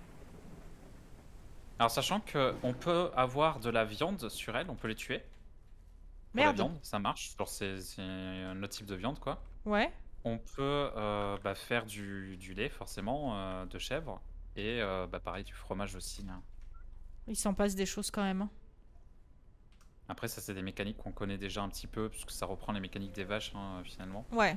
Alors, sachant que on peut avoir de la viande sur elle, on peut les tuer. Pour la Merde. viande, ça marche. Genre, c'est c'est un autre type de viande, quoi. Ouais. On peut euh, bah, faire du, du lait, forcément, euh, de chèvre. Et euh, bah, pareil, du fromage aussi, hein. Il s'en passe des choses quand même, hein. Après, ça, c'est des mécaniques qu'on connaît déjà un petit peu, puisque ça reprend les mécaniques des vaches, hein, finalement. Ouais.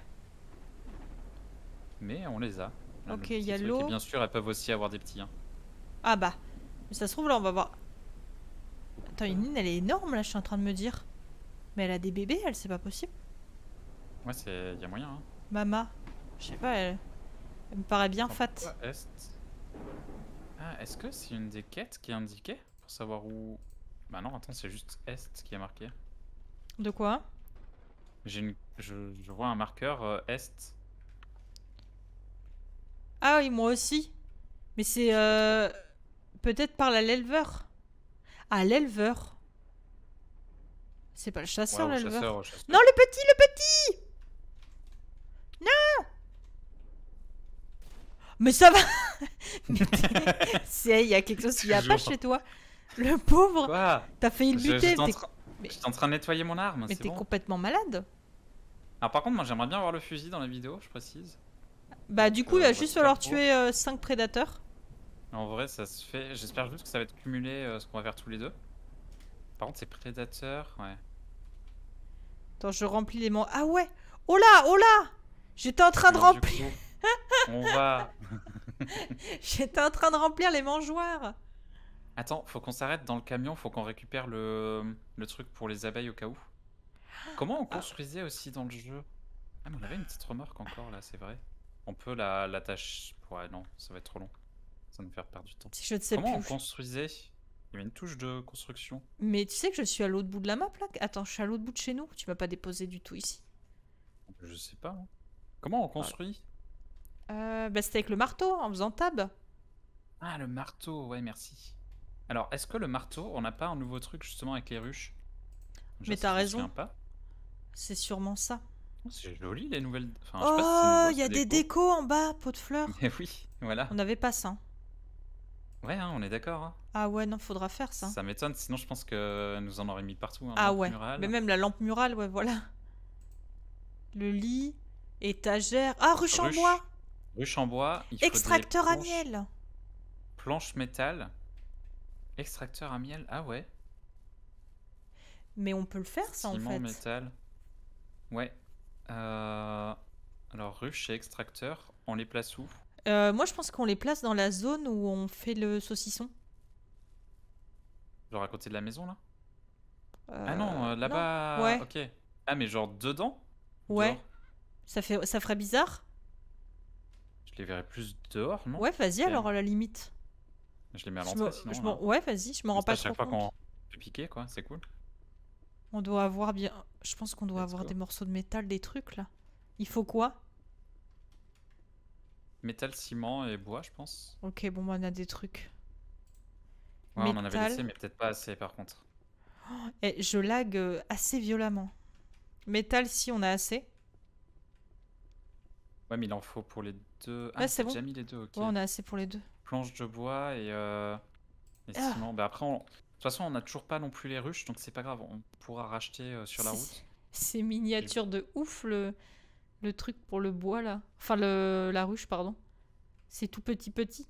Mais on les a. Là, Ok, le il y a petit truc. Et l'eau. bien sûr, elles peuvent aussi avoir des petits, hein. Ah, bah. Mais ça se trouve, là, on va voir. Attends, une ligne, elle est énorme, là, je suis en train de me dire. Mais elle a des bébés, elle, c'est pas possible. Ouais, c'est... y a moyen, hein. Mama. Je sais pas, elle... elle me paraît bien Attends, fat. pourquoi Est. Ah, est-ce que c'est une des quêtes qui est indiquée pour savoir où. Bah non, attends, c'est juste Est qui est marqué. De quoi? J'ai une... je... je vois un marqueur euh, Est. Ah oui, moi aussi. Mais c'est euh... peut-être par la l'éleveur. Ah, l'éleveur. C'est pas le chasseur, Ouais, au l'éleveur. chasseur, au chasseur. Non, le petit, le petit. Non. Mais ça va. Mais t'es- c'est, il y a quelque chose qui va pas Toujours. chez toi. Le pauvre. Quoi? T'as failli le Je- buter. J'étais en, T'es train- mais- j'étais en train de nettoyer mon arme, mais c'est t'es bon. complètement malade. Alors par contre, moi j'aimerais bien avoir le fusil dans la vidéo, je précise. Bah du coup, euh, il va on va juste se faire falloir pour. tuer cinq prédateurs. En vrai, ça se fait. J'espère juste que ça va être cumulé euh, ce qu'on va faire tous les deux. Par contre, c'est prédateur, ouais. Attends, je remplis les man... Ah ouais. Oh là, oh là. J'étais en train de Alors, du remplir. coup, on va. J'étais en train de remplir les mangeoires. Attends, faut qu'on s'arrête dans le camion, faut qu'on récupère le... le truc pour les abeilles au cas où. Comment on construisait aussi dans le jeu? Ah, mais on avait une petite remorque encore là, c'est vrai. On peut la l'attacher. Ouais, non, ça va être trop long. Ça va nous faire perdre du temps. Si je ne sais Comment on plus. construisait? Il y avait une touche de construction. Mais tu sais que je suis à l'autre bout de la map là. Attends, je suis à l'autre bout de chez nous. Tu m'as pas déposé du tout ici. Je sais pas, hein. Comment on construit? Euh, bah c'était avec le marteau en faisant tab. Ah, le marteau, ouais, merci. Alors, est-ce que le marteau, on n'a pas un nouveau truc justement avec les ruches? Déjà, Mais ça, t'as je me raison. souviens pas. C'est sûrement ça. Oh, c'est joli les nouvelles. Enfin, je sais pas si c'est Oh, nouveau, il y a c'est des déco. décos en bas, pot de fleurs. Mais oui, voilà. On n'avait pas ça, hein. Ouais, hein, on est d'accord, hein. Ah ouais, non, faudra faire ça. Ça m'étonne, sinon je pense que nous en aurait mis partout, hein, Ah lampe ouais. murale. Mais même la lampe murale, ouais, voilà. Le lit, étagère. Ah, ruche en Ruche, bois. ruche en bois. Il faut des Extracteur à planches- miel. Planche métal. Extracteur à miel. Ah ouais. Mais on peut le faire ça en Ciment, fait. métal. Ouais. Euh, Alors, ruche et extracteur, on les place où? Euh, moi je pense qu'on les place dans la zone où on fait le saucisson. Genre à côté de la maison, là? Euh, Ah non, euh, là-bas. Ouais. Ok. Ah, mais genre dedans? Ouais. Dehors? Ça, fait... ça ferait bizarre. Je les verrais plus dehors, non? Ouais, vas-y Ok. alors à la limite. Je les mets à Je l'entrée me... sinon. je Là. m'en- Ouais, vas-y, je m'en Comme rends ça, à pas trop chaque fois compte. qu'on peut piquer, quoi, c'est cool. On doit avoir bien... Je pense qu'on doit Let's avoir go. des morceaux de métal, des trucs, là. Il faut quoi? Métal, ciment et bois, je pense. Ok, bon, bah, on a des trucs. Ouais, on en avait Métal. laissé, mais peut-être pas assez par contre. Et je lag euh, assez violemment. Métal, si, on a assez. Ouais, mais il en faut pour les deux. Ouais, Ah, c'est t'as bon. déjà mis les deux, ok. Ouais, on a assez pour les deux. Planche de bois et, euh, et Ah, ciment. Bah après, on... de toute façon, on n'a toujours pas non plus les ruches, donc c'est pas grave. On pourra racheter euh, sur la c'est route. c'est miniature de ouf, le... le truc pour le bois, là. Enfin, le... la ruche, pardon. C'est tout petit petit.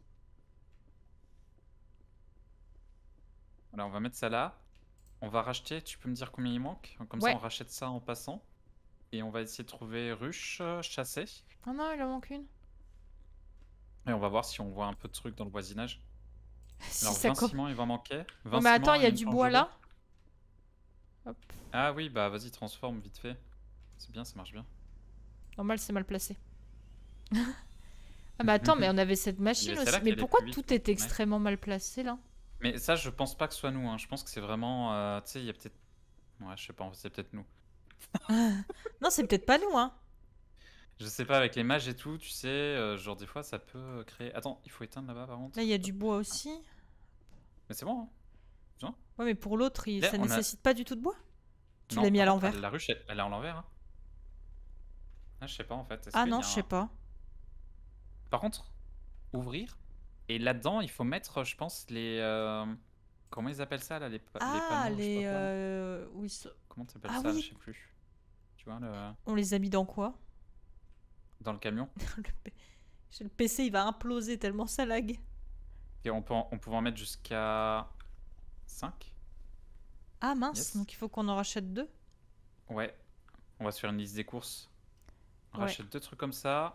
Voilà, on va mettre ça là. On va racheter. Tu peux me dire combien il manque? Comme ça, Ouais. on rachète ça en passant. Et on va essayer de trouver ruche, euh, chasser. Oh non, il en manque une. Et on va voir si on voit un peu de trucs dans le voisinage. Si Alors, ça vingt com- ciments, il va manquer. Ouais, vingt mais attends, ciments il y et a une du planche bois de bois. là. Hop. Ah oui, bah vas-y, transforme vite fait. C'est bien, ça marche bien. Normal, c'est mal placé. Ah, mais attends, mais on avait cette machine Mais aussi. celle-là qui Mais allait pourquoi plus vite, tout non? est Ouais. extrêmement mal placé là? Mais ça, je pense pas que ce soit nous. Hein. Je pense que c'est vraiment. euh, tu sais, il y a peut-être. Ouais, je sais pas, c'est peut-être nous. Non, c'est peut-être pas nous, hein. Je sais pas, avec les mages et tout, tu sais, euh, genre des fois ça peut créer. Attends, il faut éteindre là-bas par contre. Là, il y a du bois aussi. Mais c'est bon, hein. Ouais, mais pour l'autre, il... Là, ça on a- nécessite pas du tout de bois. Tu Non, l'as mis à par contre, l'envers. La ruche, elle, elle est en l'envers. Hein. Ah, je sais pas en fait. Est-ce Ah qu'il y non, a je un- sais pas. Par contre, ouvrir. Et là-dedans, il faut mettre, je pense, les. euh, Comment ils appellent ça là, les, pa- les Ah, panneaux, je sais les. pas quoi, là. euh, Oui, ça- Comment t'appelles ah ça, oui. je sais plus. Tu vois, le... On les a mis dans quoi? dans le camion. Le P- Le P C, il va imploser tellement ça lag. Et on peut en, on pouvait en mettre jusqu'à cinq. Ah mince, Yes. donc il faut qu'on en rachète deux. Ouais, on va se faire une liste des courses. On Ouais. rachète deux trucs comme ça.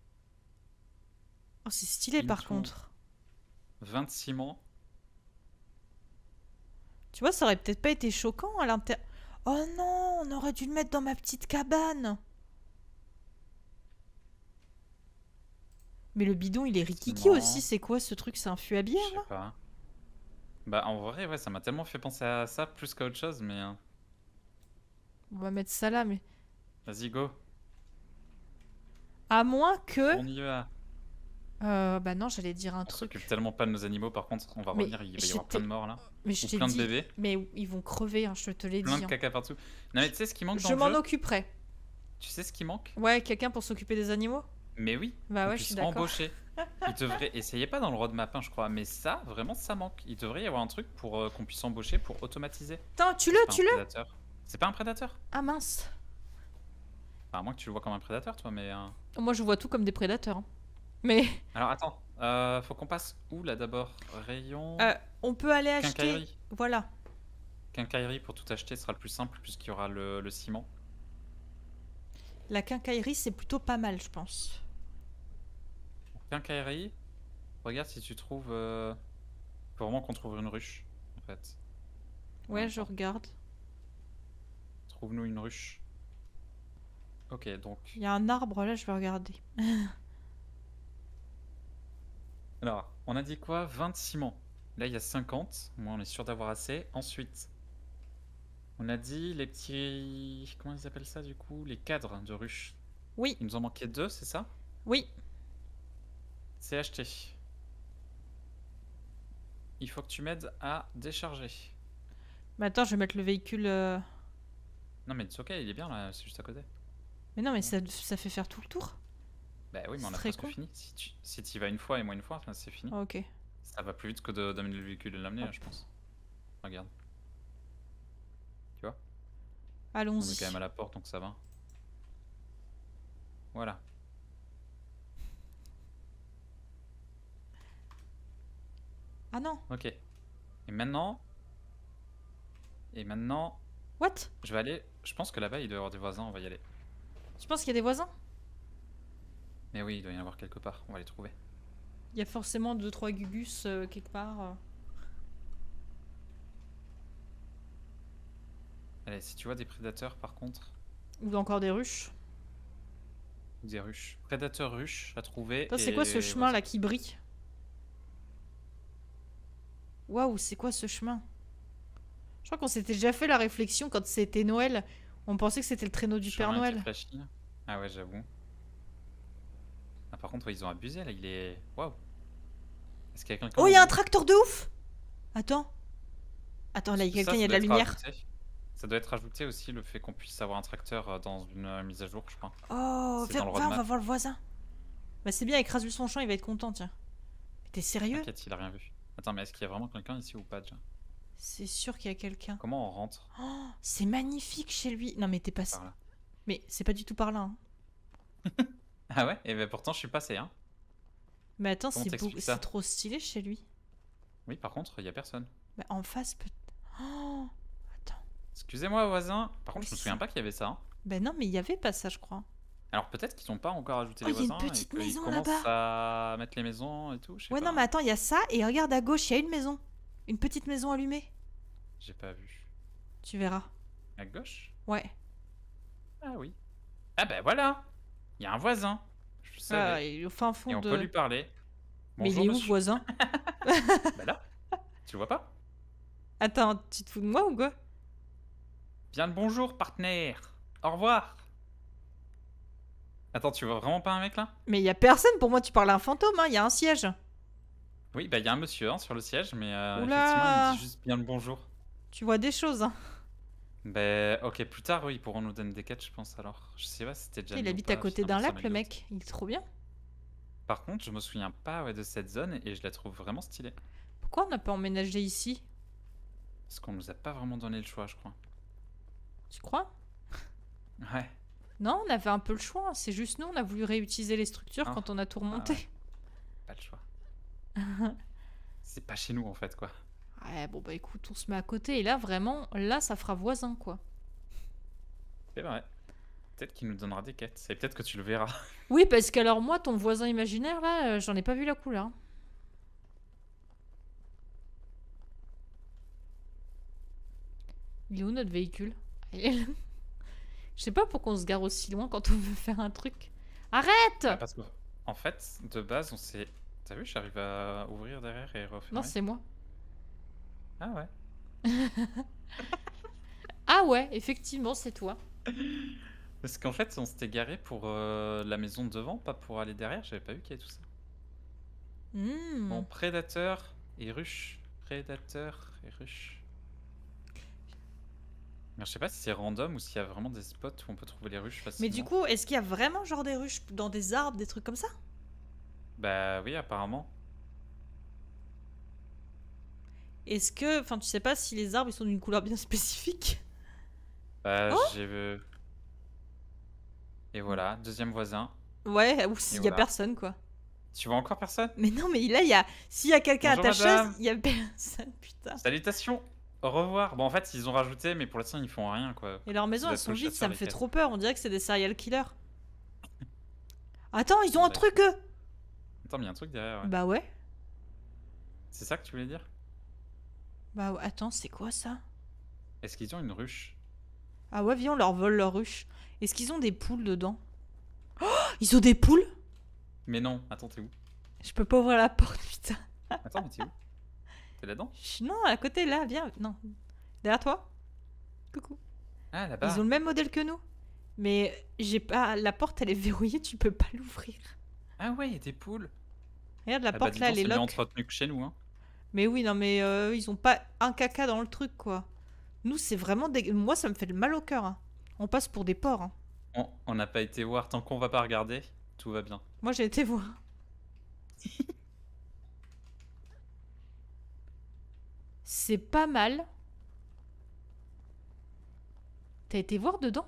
Oh, c'est stylé Une par tour. contre. vingt ciments. Tu vois, ça aurait peut-être pas été choquant à l'intérieur. Oh non, on aurait dû le mettre dans ma petite cabane. Mais le bidon, il est rikiki Ciment. aussi. C'est quoi ce truc? C'est un fût à Je bière sais là? pas. Bah en vrai, ouais, ça m'a tellement fait penser à ça plus qu'à autre chose, mais euh, On va mettre ça là, mais. vas-y, go. À moins que. On y va. Euh, bah non, j'allais dire un On truc. s'occupe tellement pas de nos animaux, par contre, on va Mais revenir, il va y avoir j'étais- plein de morts là. Mais je Ou t'ai plein de dit. bébés. Mais ils vont crever, hein, je te l'ai dit. Plein de hein. caca partout. Non mais tu sais ce qui manque dans Je le m'en jeu? occuperai. Tu sais ce qui manque? Ouais, quelqu'un pour s'occuper des animaux? Mais oui, Bah qu'on ouais, je suis puisse d'accord. embaucher. Il devrait, essayez pas dans le roadmap, hein, je crois, mais ça, vraiment, ça manque. Il devrait y avoir un truc pour euh, qu'on puisse embaucher pour automatiser. Attends, tu C'est le, pas un tu le. prédateur. C'est pas un prédateur? Ah mince. Enfin, à moins que tu le vois comme un prédateur, toi, mais. euh, Moi, je vois tout comme des prédateurs. hein. Mais Alors attends, euh, faut qu'on passe où là d'abord? Rayon. euh, on peut aller acheter. Quincaillerie. Voilà. Quincaillerie pour tout acheter sera le plus simple puisqu'il y aura le, le ciment. La quincaillerie, c'est plutôt pas mal, je pense. Quincaillerie, regarde si tu trouves. Euh... Faut vraiment qu'on trouve une ruche en fait. Ouais, Ouais, je attends. regarde. Trouve-nous une ruche. Ok, donc. Il y a un arbre là, je vais regarder. Alors, on a dit quoi? vingt ciments. Là, il y a cinquante. Moi, on est sûr d'avoir assez. Ensuite, on a dit les petits. Comment ils appellent ça du coup? Les cadres de ruche. Oui, Il nous en manquait deux, c'est ça? oui. C'est acheté. Il faut que tu m'aides à décharger. Mais attends, je vais mettre le véhicule. euh, Non, mais c'est ok, il est bien là, c'est juste à côté. Mais non, mais ça, ça fait faire tout le tour. Bah oui, mais on a C'est très presque con. fini. Si tu si y vas une fois et moi une fois, ben, c'est fini. Ah, ok. Ça va plus vite que de- d'amener le véhicule et de l'amener, là, je pense. Regarde. Tu vois? On est Allons-y. quand même à la porte, donc ça va. Voilà. Ah non. Ok. Et maintenant... Et maintenant, What? je vais aller... Je pense que là-bas, il doit y avoir des voisins, on va y aller. Tu penses qu'il y a des voisins? Mais oui, il doit y en avoir quelque part, on va les trouver. Il y a forcément deux trois gugus euh, quelque part. euh. Allez, si tu vois des prédateurs, par contre, Ou encore des ruches. ou des ruches. Prédateurs ruches à trouver. Attends, c'est quoi ce et chemin voisins. là qui brille? Waouh, c'est quoi ce chemin? Je crois qu'on s'était déjà fait la réflexion quand c'était Noël. On pensait que c'était le traîneau du Père Chemin qui Noël. flashy. Ah ouais, j'avoue. Ah, par contre, ouais, ils ont abusé là, il est. Waouh! Est-ce qu'il y a quelqu'un Oh, au il y a un bout? tracteur de ouf! Attends. Attends, là, il y a Ça, quelqu'un, il y ça a de doit la être lumière. rajouté. Ça doit être rajouté aussi le fait qu'on puisse avoir un tracteur euh, dans une euh, mise à jour, je crois. Oh, C'est va, dans le va, on va roadmap. voir le voisin. Bah, c'est bien, écrase-lui son champ, il va être content, tiens. Mais t'es sérieux? T'inquiète, il a rien vu. Attends, mais est-ce qu'il y a vraiment quelqu'un ici ou pas déjà? C'est sûr qu'il y a quelqu'un. Comment on rentre Oh, c'est magnifique chez lui. Non, mais t'es pas. par là? Mais c'est pas du tout par là. Hein. Ah ouais? Et ben pourtant, je suis passé, hein. Mais attends, Comment c'est t'expliques beau... ça? c'est trop stylé chez lui. Oui, par contre, il y a personne. Bah, en face, peut. Oh, attends. Excusez-moi, voisin. Par contre, Oui, je me souviens c'est- pas qu'il y avait ça, hein. Bah, non, mais il y avait pas ça, je crois. Alors peut-être qu'ils n'ont pas encore ajouté Oh, les il y a une voisins et petite qu'ils maison commencent là-bas. à mettre les maisons et tout, je sais Ouais, pas. non, mais attends, il y a ça, et regarde à gauche, il y a une maison. Une petite maison allumée. J'ai pas vu. Tu verras. À gauche? Ouais. Ah oui. Ah ben voilà! Il y a un voisin. Je Ah, savais. il est au fin fond Et on de. peut lui parler. Mais il Bonjour est où, monsieur. voisin? Bah là, tu le vois pas? Attends, tu te fous de moi ou quoi? Bien le bonjour, partenaire. Au revoir. Attends, tu vois vraiment pas un mec là? Mais il y a personne, pour moi, tu parles à un fantôme, hein, il y a un siège. Oui, bah il y a un monsieur hein, sur le siège, mais euh, Oula. effectivement, il me dit juste bien le bonjour. Tu vois des choses, hein. Ben ok, plus tard, oui, ils pourront nous donner des quêtes, je pense alors. Je sais pas si c'était déjà Il mis ou habite pas, à côté finalement, d'un ça lac, le m'améliore. mec. Il est trop bien. Par contre, je me souviens pas ouais, de cette zone et je la trouve vraiment stylée. Pourquoi on n'a pas emménagé ici? Parce qu'on nous a pas vraiment donné le choix, je crois. Tu crois? Ouais. Non, on avait un peu le choix. C'est juste nous, on a voulu réutiliser les structures Ah. quand on a tout Ah remonté. ouais. Pas le choix. C'est pas chez nous en fait, quoi. Ouais, bon bah écoute, on se met à côté. Et là, vraiment, là, ça fera voisin, quoi. C'est vrai. Peut-être qu'il nous donnera des quêtes. Et peut-être que tu le verras. Oui, parce qu'alors moi, ton voisin imaginaire, là, euh, j'en ai pas vu la couleur. Il est où notre véhicule? Je sais pas pourquoi on se gare aussi loin quand on veut faire un truc. Arrête! Ah, parce que, en fait, de base, on s'est. T'as vu, j'arrive à ouvrir derrière et Non, refermer. c'est moi. Ah ouais. Ah ouais, effectivement, c'est toi. Parce qu'en fait, on s'était garé pour euh, la maison de devant, pas pour aller derrière. J'avais pas vu qu'il y avait tout ça. Hmm. Bon, prédateur et ruche. Prédateur et ruche. Mais je sais pas si c'est random ou s'il y a vraiment des spots où on peut trouver les ruches Mais facilement. du coup, est-ce qu'il y a vraiment genre des ruches dans des arbres, des trucs comme ça? Bah oui, apparemment. Est-ce que, enfin, tu sais pas si les arbres ils sont d'une couleur bien spécifique? Bah Oh j'ai vu. Et voilà, deuxième voisin. Ouais, ou s'il y a voilà. personne quoi. Tu vois encore personne? Mais non, mais là, il y a, s'il y a quelqu'un à Bonjour, ta chaise, madame. il y a personne, putain. Salutations. Au revoir. Bon, en fait, ils ont rajouté, mais pour l'instant, ils font rien, quoi. Et leurs maisons, Vous elles êtes sont le vides, chasseur ça me des fait quêtes. trop peur. On dirait que c'est des serial killers. Attends, ils ont un Ouais. truc eux. Attends, mais il y a un truc derrière. Ouais. Bah ouais. C'est ça que tu voulais dire? Bah ouais. Attends, c'est quoi ça? Est-ce qu'ils ont une ruche? Ah ouais, viens, on leur vole leur ruche. Est-ce qu'ils ont des poules dedans? Oh, ils ont des poules? Mais non, attends, t'es où? Je peux pas ouvrir la porte, putain. Attends, mais t'es où? T'es là-dedans? Chut, non, à côté, là, viens. Non. Derrière toi. Coucou. Ah, là-bas. Ils ont le même modèle que nous. Mais j'ai pas. La porte, elle est verrouillée, tu peux pas l'ouvrir. Ah ouais, il y a des poules. Regarde, la Ah bah, porte dis là, donc, elle est c'est mieux lock. entretenu que chez nous, hein. Mais oui, non, mais euh, ils ont pas un caca dans le truc, quoi. Nous, c'est vraiment des. Moi, ça me fait le mal au cœur. Hein. On passe pour des porcs. Hein. On- On n'a pas été voir, tant qu'on va pas regarder, tout va bien. Moi, j'ai été voir. C'est pas mal. T'as été voir dedans?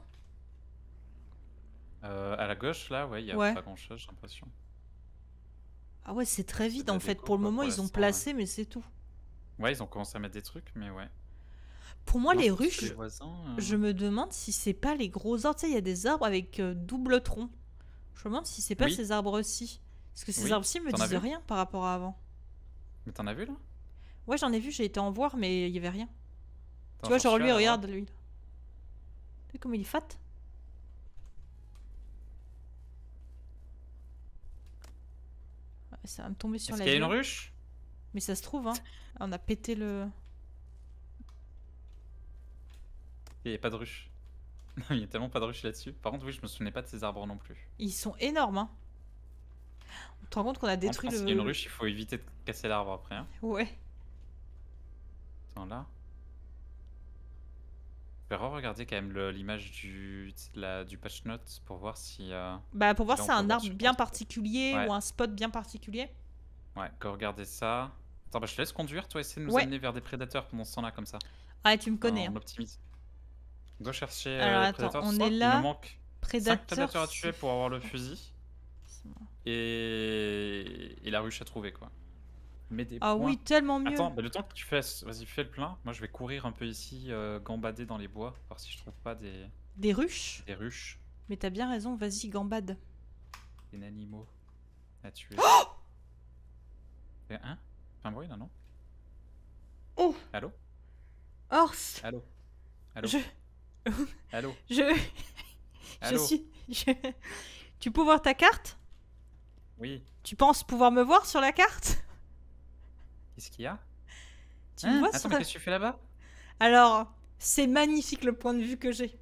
Euh, à la gauche, là, ouais, il y a Ouais. pas grand-chose, j'ai l'impression. Ah ouais, c'est très vide de la en fait. déco, Pour le quoi, moment, pour ils ont l'instant, placé, mais c'est tout. Ouais, ils ont commencé à mettre des trucs, mais ouais. Pour moi, Non, les je pense que ruches, les voisins, euh, je me demande si c'est pas les gros arbres. Tu sais, il y a des arbres avec euh, double tronc. Je me demande si c'est pas Oui. ces arbres-ci. Parce que ces Oui. arbres-ci me T'en as disent vu rien par rapport à avant. Mais t'en as vu, là? Ouais, j'en ai vu, j'ai été en voir, mais il y avait rien. Attends, Tu vois, j'en genre suis lui, à la regarde lui. Tu sais comme il est fat? Ouais, ça va me tomber sur Est-ce la qu'il y a une gueule. ruche? Mais ça se trouve, hein. On a pété le... Il n'y a pas de ruche. Il y a tellement pas de ruche là-dessus. Par contre, oui, je me souvenais pas de ces arbres non plus. Ils sont énormes, hein. On te rend compte qu'on a En détruit France, le... s'il y a une ruche, il faut éviter de casser l'arbre après. Hein. Ouais. Attends, là. Je vais re-regarder quand même le- l'image du, de la- du patch note pour voir si... euh, Bah pour voir là, si on c'est peut un voir arbre sur bien notre- particulier Ouais. ou un spot bien particulier. Ouais, que regarder ça. Attends, bah je te laisse conduire, toi, essaie de nous Ouais. amener vers des prédateurs pendant ce temps-là, comme ça. Ah, tu me connais. On hein. optimise. Go chercher Alors, euh, les attends, prédateurs. on Tu est sens qu'il là. nous manque cinq Prédateur. prédateurs à tuer c'est- pour avoir le fusil. Et... et la ruche à trouver, quoi. Mets des Ah points. oui, tellement mieux. Attends, bah, le temps que tu fais, vas-y, fais le plein. Moi, je vais courir un peu ici, euh, gambader dans les bois, voir si je trouve pas des, Des ruches. des ruches, Mais t'as bien raison, vas-y, gambade. des animaux à tuer. Et hein Fais un bruit, là, non? Oh Allô Horse Allô Allô Je... Allô Je... Je Allô suis... je- Tu peux voir ta carte? Oui, Tu penses pouvoir me voir sur la carte? qu'est-ce qu'il y a? Tu Hein me vois Attends, sur mais la... qu'est-ce que tu fais là-bas? Alors, c'est magnifique le point de vue que j'ai.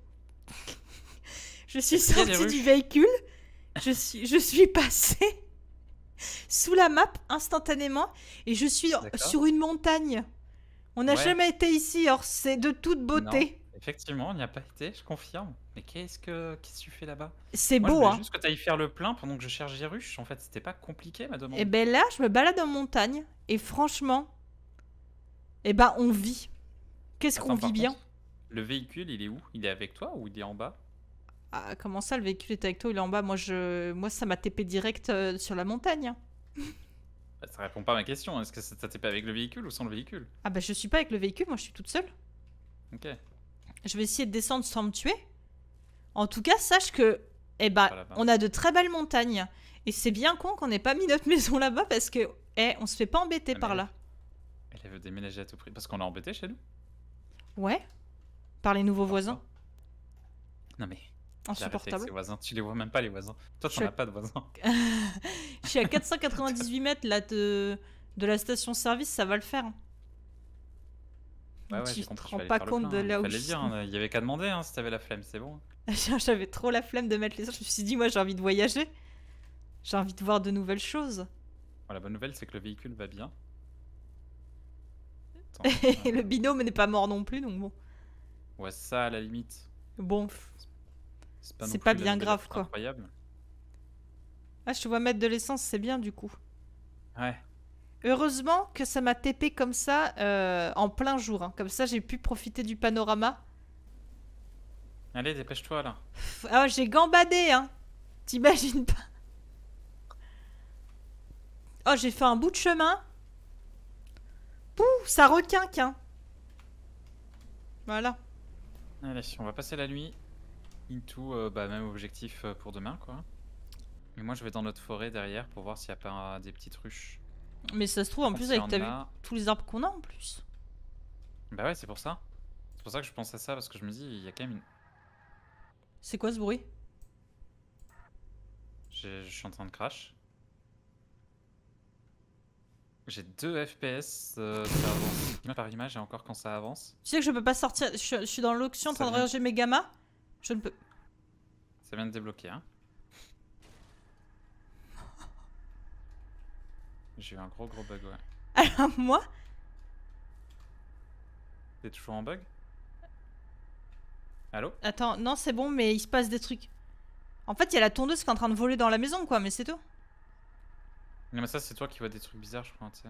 Je suis Est-ce qu'il y a des sortie du ruches véhicule, je suis, je suis passée sous la map instantanément et je suis D'accord. sur une montagne. On n'a Ouais. jamais été ici, or c'est de toute beauté. Non, effectivement, on n'y a pas été, je confirme. Mais qu'est-ce que qu'est-ce que tu fais là-bas? C'est Moi, je beau, voulais hein. juste que tu ailles faire le plein pendant que je cherche des ruches. En fait, c'était pas compliqué, ma demande. Et ben là, je me balade en montagne et franchement, eh ben on vit. Qu'est-ce qu'on Attends, par vit bien? contre, le véhicule, il est où? Il est avec toi ou il est en bas? Ah, comment ça, le véhicule est avec toi, il est en bas? Moi, je, moi ça m'a T P direct euh, sur la montagne. hein. Bah, ça répond pas à ma question. Est-ce que ça t'est pas avec le véhicule ou sans le véhicule? Ah bah je suis pas avec le véhicule, moi je suis toute seule. Ok. Je vais essayer de descendre sans me tuer. En tout cas, sache que, eh ben, Pas là-bas. on a de très belles montagnes. Et c'est bien con qu'on n'ait pas mis notre maison là-bas parce que, eh, on se fait pas embêter Ah, par mais là. Elle veut déménager à tout prix. Parce qu'on est embêté chez nous? Ouais. Par les nouveaux Par voisins. quoi? Non mais, j'arrête avec Insupportable. ses voisins. Tu les vois même pas, les voisins. Toi, Je t'en suis as pas de voisins. Je suis à quatre cent quatre-vingt-dix-huit mètres là de, de la station-service, ça va le faire. hein. Ouais, ouais, Tu j'ai te compris. rends je vais pas aller faire le compte plein, de hein. là où Fallait je le dire, suis. hein. Il y avait qu'à demander hein, si t'avais la flemme, c'est bon. J'avais trop la flemme de mettre les autres. Je me suis dit, moi j'ai envie de voyager. J'ai envie de voir de nouvelles choses. Bon, la bonne nouvelle, c'est que le véhicule va bien. Attends, Et euh, le binôme n'est pas mort non plus, donc bon. Ouais, ça, à la limite. Bon. C'est pas, C'est non pas plus la bien nouvelle grave, la plus quoi. Incroyable. Ah, je te vois mettre de l'essence, c'est bien du coup. Ouais. Heureusement que ça m'a T P comme ça euh, en plein jour. hein. Comme ça, j'ai pu profiter du panorama. Allez, dépêche-toi là. Pff, Ah, j'ai gambadé, hein. T'imagines pas. Oh, j'ai fait un bout de chemin. Pouh, ça requinque, hein. Voilà. Allez, on va passer la nuit. Into, euh, bah, même objectif euh, pour demain, quoi. Et moi, je vais dans notre forêt derrière pour voir s'il n'y a pas euh, des petites ruches. Mais ça se trouve, en Par plus, contre, avec s'il t'as y en vu a- tous les arbres qu'on a en plus. Bah ouais, c'est pour ça. C'est pour ça que je pense à ça, parce que je me dis, il y a quand même une... C'est quoi ce bruit? j'ai- Je suis en train de crash. J'ai deux F P S, euh, ça avance image par image et encore quand ça avance. Tu sais que je peux pas sortir. Je, je suis dans l'auction en train Ça de vient- regarder mes gammas. Je ne peux. Ça vient de débloquer, hein. J'ai eu un gros gros bug, ouais. Alors, moi, T'es toujours en bug? Allô? attends, non, c'est bon, mais il se passe des trucs. En fait, il y a la tondeuse qui est en train de voler dans la maison, quoi, mais c'est tout. Non mais ça c'est toi qui vois des trucs bizarres je crois, tu sais.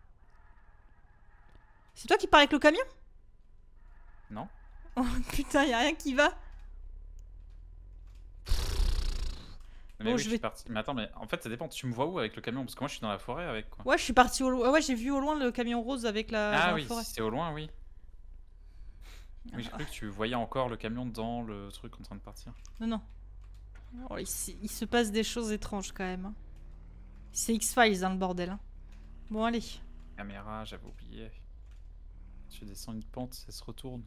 C'est toi qui pars avec le camion? Non? Oh putain, y a rien qui va. Mais Bon, oui, je je vais- suis parti. Mais attends, mais en fait ça dépend, tu me vois où avec le camion? Parce que moi je suis dans la forêt avec quoi. Ouais, je suis parti au loin. Ouais, j'ai vu au loin le camion rose avec la, dans Ah la oui, forêt. si c'est au loin, oui. Oui, j'ai cru que tu voyais encore le camion dans le truc en train de partir. Non, non. Oh, il, s- il se passe des choses étranges quand même. hein. C'est X-Files, hein, le bordel. hein. Bon, allez. Caméra, j'avais oublié. Tu descends une pente, ça se retourne.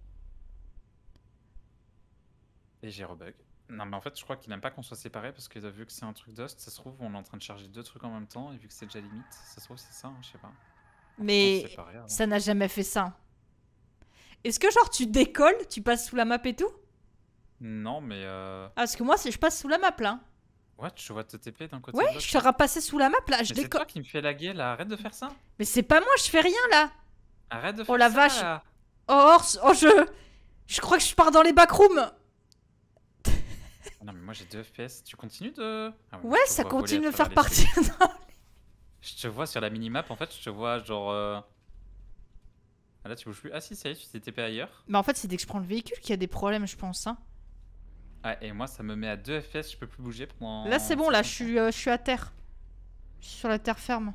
Et j'ai rebug. Non mais en fait je crois qu'il aime pas qu'on soit séparés parce que vu que c'est un truc d'host, ça se trouve on est en train de charger deux trucs en même temps et vu que c'est déjà limite, ça se trouve c'est ça, hein, je sais pas. Mais C'est pas grave. ça n'a jamais fait ça. Est-ce que genre tu décolles, tu passes sous la map et tout? Non, mais euh... Ah, parce que moi, c'est je passe sous la map là. What, je vois te T P d'un côté Ouais, de je l'autre. suis repassé sous la map là, je Mais c'est décolle. toi qui me fais laguer là, arrête de faire ça. Mais c'est pas moi, je fais rien là. Arrête de faire Oh la ça, vache. là. Oh, Ors, oh je... Je crois que je pars dans les backrooms. Ah non mais moi j'ai deux F P S, tu continues de... Ah Ouais, je te ça vois voler continue à de faire travers les partie. trucs. Je te vois sur la minimap en fait, je te vois genre... euh, Ah là tu bouges plus. Ah si, ça y est, tu t'es T P ailleurs. Mais en fait, c'est dès que je prends le véhicule qu'il y a des problèmes, je pense. Hein. Ah et moi ça me met à deux F P S, je peux plus bouger pendant... Là, c'est bon, là, je soixante suis, euh, je suis à terre. Je suis sur la terre ferme.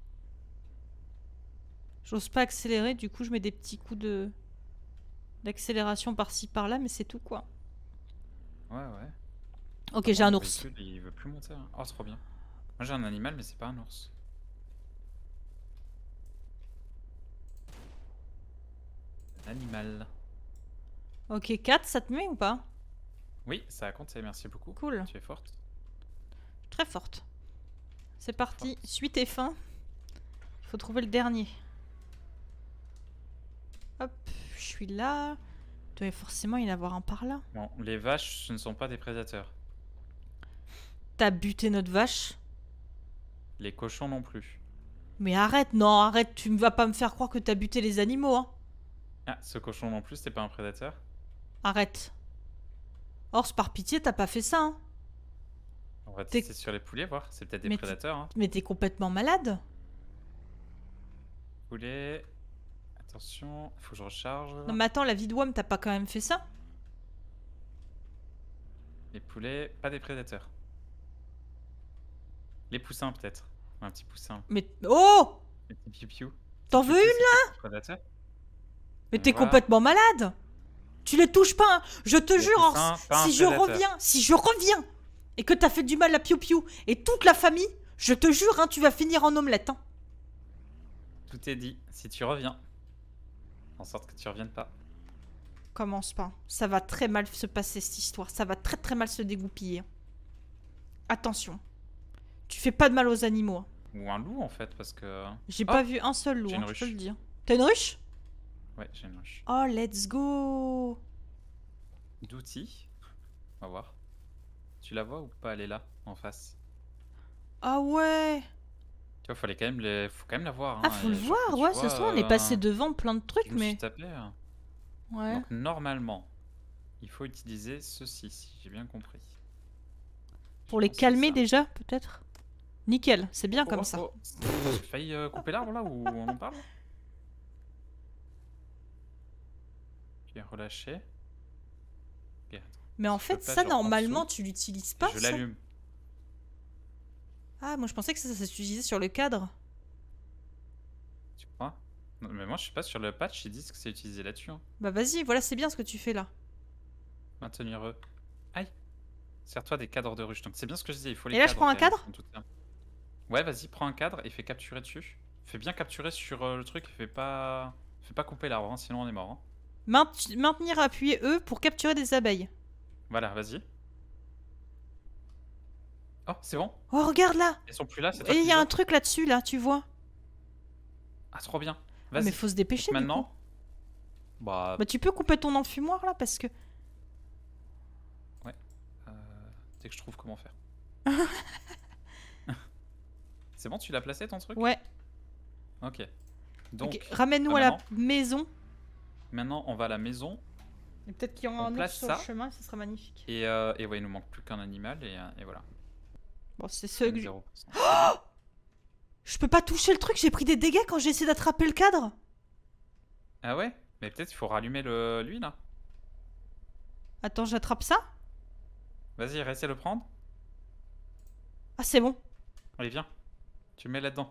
J'ose pas accélérer, du coup, je mets des petits coups de d'accélération par-ci par-là, mais c'est tout quoi. Ouais ouais. Ok, j'ai un Le ours. véhicule, il veut plus monter. Hein. Oh trop bien. Moi j'ai un animal mais c'est pas un ours. Un animal. Ok, quatre, ça te met ou pas? Oui, ça a compté, merci beaucoup. Cool. Tu es forte. Très forte. C'est parti, suite et fin. Il faut trouver le dernier. Hop, je suis là. Il doit forcément y en avoir un par là. Bon, les vaches ce ne sont pas des prédateurs. T'as buté notre vache? Les cochons non plus. Mais arrête, non, arrête, tu ne vas pas me faire croire que t'as buté les animaux, hein. Ah, ce cochon non plus, c'était pas un prédateur? Arrête. Ors, par pitié, t'as pas fait ça, hein. On va T'es- tester sur les poulets, voir. C'est peut-être des Mais t'es- prédateurs. Hein. Mais t'es complètement malade. Poulet. Attention, faut que je recharge. Non mais attends, la vie de Wam, t'as pas quand même fait ça? Les poulets, pas des prédateurs. Les poussins peut-être. Un petit poussin. Mais... Oh! Les petits piou-piou. T'en veux une là? Prédateur. Mais t'es Voilà. complètement malade. Tu les touches pas, hein. Je te Les jure, Ors, poussins, pas un si je prédateur. reviens, si je reviens, et que t'as fait du mal à Piu Piu et toute la famille, je te jure, hein, tu vas finir en omelette, hein. Tout est dit. Si tu reviens. En sorte que tu reviennes pas. Commence pas. Ça va très mal se passer cette histoire. Ça va très très mal se dégoupiller. Attention. Tu fais pas de mal aux animaux. Hein. Ou un loup en fait, parce que. J'ai Oh, pas vu un seul loup, j'ai hein, une je peux ruche. le dire. T'as une ruche? Ouais, j'ai une ruche. Oh, let's go. D'outils. On va voir. Tu la vois ou pas? Elle est là, en face. Ah ouais. Tu vois, fallait quand même les... faut quand même la voir. Hein. Ah, faut Et le genre voir, que tu ouais, vois, ce soir on est euh, passé devant plein de trucs, je me mais... suis tapé. euh. Ouais. Donc normalement, il faut utiliser ceci, si j'ai bien compris. Pour Je les pense que c'est calmer ça. déjà, peut-être. Nickel, c'est bien Oh, comme oh, ça. oh. J'ai failli euh, couper l'arbre là où on en parle. Puis relâché. Ok, attends. Mais en Si je fait, peux pas, ça, je reprends normalement, dessous. tu l'utilises pas, Je ça. l'allume. Ah, moi, je pensais que ça, ça s'utilisait sur le cadre. Tu crois? Non, mais moi je suis pas sur le patch, ils disent que c'est utilisé là-dessus. Hein. Bah vas-y, voilà, c'est bien ce que tu fais là. Maintenir eux. Aïe. Sers-toi des cadres de ruche. Donc c'est bien ce que je disais, il faut les Et là, je cadres, prends un quand même, cadre en tout cas. Ouais, vas-y, prends un cadre et fais capturer dessus. Fais bien capturer sur euh, le truc, fais pas... Fais pas couper l'arbre, hein, sinon on est mort. Hein. Mainte- maintenir appuyé E pour capturer des abeilles. Voilà, vas-y. Oh, c'est bon. Oh, regarde là. Elles sont plus là, c'est toi Et il qui y a les un as. truc là-dessus, là, tu vois. Ah, trop bien. Ah, Vas-y. mais faut se dépêcher, Donc du coup. maintenant... Bah... Bah tu peux couper ton enfumoir là, parce que... euh, dès que je trouve comment faire. C'est bon, tu l'as placé ton truc? Ouais. Ok. Donc, Ok, ramène-nous bah, à la maintenant- maison. maintenant on va à la maison. Et peut-être qu'il y aura On un ours place sur ça. le chemin, ce sera magnifique. Et, euh, et ouais, il nous manque plus qu'un animal et, euh, et voilà. Bon, c'est ce que... zéro pour cent. Je peux pas toucher le truc, j'ai pris des dégâts quand j'ai essayé d'attraper le cadre. Ah ouais? Mais peut-être il faut rallumer le lui là. Attends, j'attrape ça? Vas-y, réessaie de le prendre. Ah, c'est bon. Allez, viens. Tu le mets là-dedans.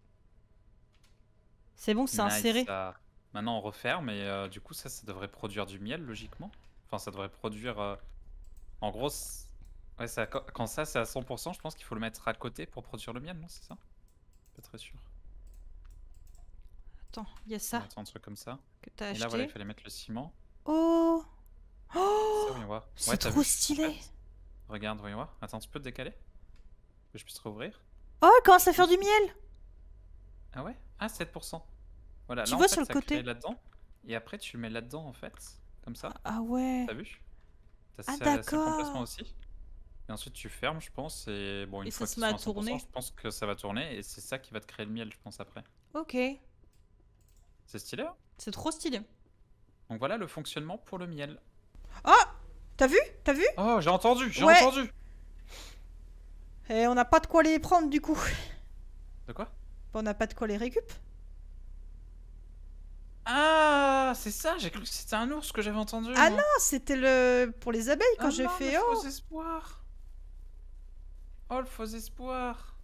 C'est bon, c'est Nice, inséré. ça. Maintenant on referme et euh, du coup ça, ça devrait produire du miel logiquement. Enfin ça devrait produire... euh, En gros... c'est- Ouais, ça, quand quand ça c'est à cent pour cent, je pense qu'il faut le mettre à côté pour produire le miel, non? C'est ça? Pas très sûr. Attends, il y a On ça va attendre un truc comme ça. que t'as Et acheté. là voilà, il fallait mettre le ciment. Oh, Ça, oh, voyons voir. c'est Ouais, t'as trop vu? stylé. En fait, regarde, voyons voir. Attends, tu peux te décaler? Que je puisse rouvrir? Oh, elle commence à faire du miel. Ah ouais? Ah, sept pour cent. Voilà, Tu là en vois fait sur le ça crée côté? là-dedans. Et après tu le mets là-dedans en fait. Comme ça. Ah ouais. T'as vu? T'as Ah ce, cet emplacement d'accord. aussi. Et ensuite tu fermes je pense. Et bon Et une ça fois se qu'ils met sont à à cent pour cent tourner. je pense que ça va tourner. Et c'est ça qui va te créer le miel je pense après. Ok. C'est stylé hein. C'est trop stylé. Donc voilà le fonctionnement pour le miel. Ah! T'as vu? T'as vu? Oh j'ai entendu, j'ai Ouais. entendu. Et on n'a pas de quoi les prendre du coup. De quoi? On n'a pas de quoi les récup. Ah c'est ça, j'ai cru que c'était un ours que j'avais entendu. Ah moi. non, c'était le pour les abeilles quand Ah j'ai non, fait le oh. faux espoir. Oh le faux espoir.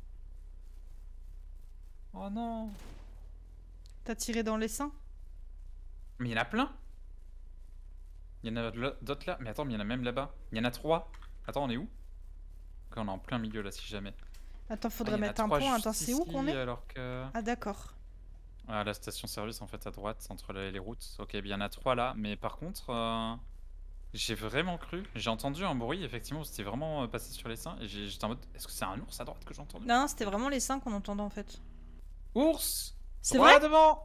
Oh non. T'as tiré dans les seins? Mais il y en a plein. Il y en a d'autres là. Mais attends, mais il y en a même là-bas. Il y en a trois. Attends, on est où? Ok, on est en plein milieu là si jamais. Attends, Ah, faudrait il y en a mettre un trois point. juste Attends, c'est où ici, qu'on est? alors que... Ah d'accord. Ah, la station-service en fait à droite, entre les, les routes. Ok, il y en a trois là. Mais par contre, euh, j'ai vraiment cru. J'ai entendu un bruit, effectivement, c'était vraiment euh, passé sur les seins. Et j'étais en mode, est-ce que c'est un ours à droite que j'ai entendu? Non, c'était vraiment les seins qu'on entendait en fait. Ours! C'est Droit vrai? devant!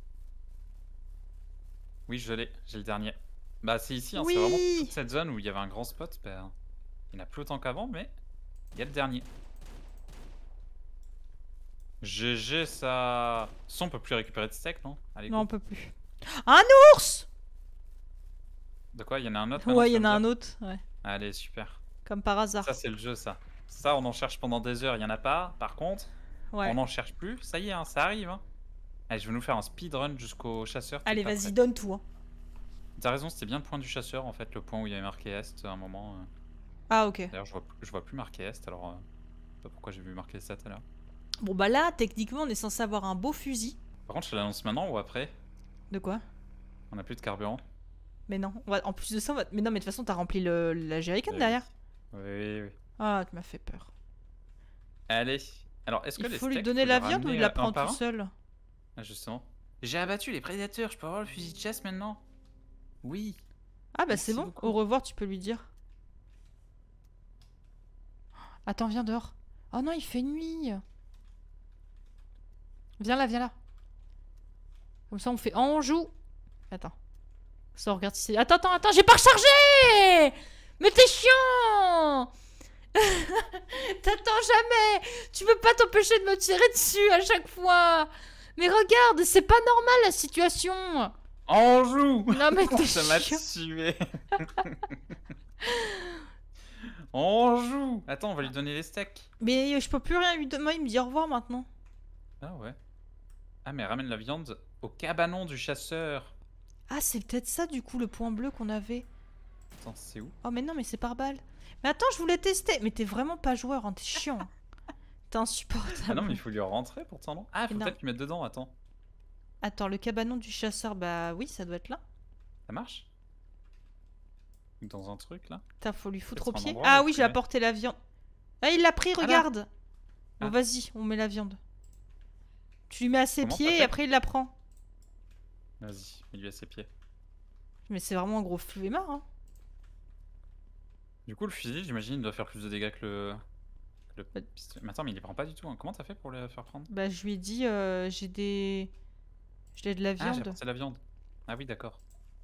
Oui, je l'ai, j'ai le dernier. Bah, c'est ici, hein, c'est vraiment Oui. toute cette zone où il y avait un grand spot. Bah, il n'y en a plus autant qu'avant, mais il y a le dernier. G G, ça. Ça, on peut plus récupérer de steak, non? Allez, Non, go. on peut plus. Un ours! De quoi? Il y en a un autre maintenant, Ouais, tu il y en veux a me un dire? autre. Ouais. Allez, super. Comme par hasard. Ça, c'est le jeu, ça. Ça, on en cherche pendant des heures, il y en a pas. Par contre, Ouais. on n'en cherche plus. Ça y est, hein, ça arrive. Hein. Allez, je vais nous faire un speedrun jusqu'au chasseur. t'es Allez, pas vas-y, prêt? donne tout. Hein. T'as raison, c'était bien le point du chasseur, en fait, le point où il y avait marqué Est à un moment. euh. Ah ok. D'ailleurs, je vois, je vois plus marqué Est, alors... euh, Je sais pas pourquoi j'ai vu marquer ça tout à l'heure. Bon bah là, techniquement, on est censé avoir un beau fusil. Par contre, je te l'annonce maintenant ou après? De quoi? On n'a plus de carburant. Mais non, on va... en plus de ça, on va... mais non, mais de toute façon, t'as rempli le... la jerrycan Eh derrière. Oui, oui, oui. Ah, tu m'as fait peur. Allez. Alors, est-ce que Il les faut lui steaks, donner faut la les viande ou ramener, il la euh, un prend par tout un? seul? Ah, justement. J'ai abattu les prédateurs, je peux avoir le fusil de chasse maintenant? Oui. Ah bah c'est Merci bon, beaucoup. au revoir, tu peux lui dire. Attends, viens dehors. Oh non, il fait nuit. Viens là, viens là. Comme ça, on fait... Oh, on joue. Attends. Ça, on regarde si c'est... Attends, attends, attends, j'ai pas rechargé. Mais t'es chiant. T'attends jamais. Tu peux pas t'empêcher de me tirer dessus à chaque fois. Mais regarde, c'est pas normal la situation. On joue. Non mais t'es Ça m'a chiant. tué. On joue. Attends, on va lui donner les steaks. Mais je peux plus rien lui donner. Il me dit au revoir maintenant. Ah ouais. Ah mais ramène la viande au cabanon du chasseur. Ah, c'est peut-être ça du coup le point bleu qu'on avait. Attends, c'est où? Oh mais non, mais c'est par balle. Mais attends, je voulais tester. Mais t'es vraiment pas joueur, hein. T'es chiant. T'es insupportable. Ah non mais il faut lui rentrer pourtant non? Ah, faut Mais non. peut-être lui mettre dedans, attends. Attends, le cabanon du chasseur, bah oui, ça doit être là. Ça marche? Dans un truc là? Putain, faut lui foutre au Peut-être un pied. endroit Ah où oui, tu j'ai mets. apporté la viande. Ah, il l'a pris, Ah là. regarde. Bon, Ah. vas-y, on met la viande. Tu lui mets à ses Comment ça pieds et fait après il la prend. Vas-y, mets-lui à ses pieds. Mais c'est vraiment un gros flemmard, hein. Du coup, le fusil, j'imagine, il doit faire plus de dégâts que le, que le Bah- pistolet. Mais attends, mais il les prend pas du tout. Hein. Comment t'as fait pour les faire prendre? Bah, je lui ai dit, euh, j'ai des. J'ai de la Ah, j'ai viande. apporté la viande. Ah oui, d'accord.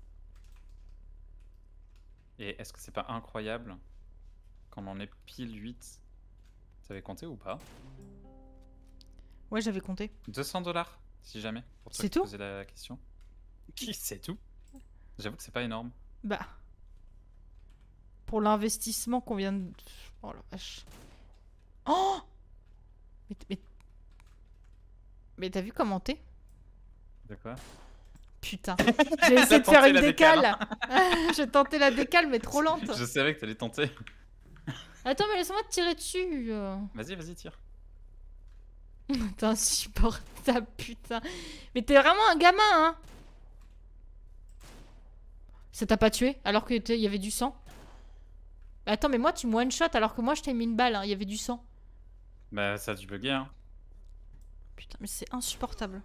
Et est-ce que c'est pas incroyable quand on en est pile huit? T'avais compté ou pas? Ouais, j'avais compté. deux cents dollars, si jamais, pour toi C'est qui tout posais la question. Qui c'est tout? J'avoue que c'est pas énorme. Bah. Pour l'investissement qu'on vient de. Oh la vache. Oh! Mais. Mais, mais t'as vu comment t'es? De quoi? Putain. J'ai essayé de tenté faire une la décale, décale. J'ai tenté la décale, mais trop lente. Je savais que t'allais tenter. Attends, mais laisse-moi te tirer dessus. euh. Vas-y, vas-y, tire. T'es insupportable, putain. Mais t'es vraiment un gamin, hein. Ça t'a pas tué alors qu'il y avait du sang? Attends, mais moi tu me one-shot alors que moi je t'ai mis une balle, hein. Il y avait du sang. Bah, ça a dû bugger, hein. Putain, mais c'est insupportable.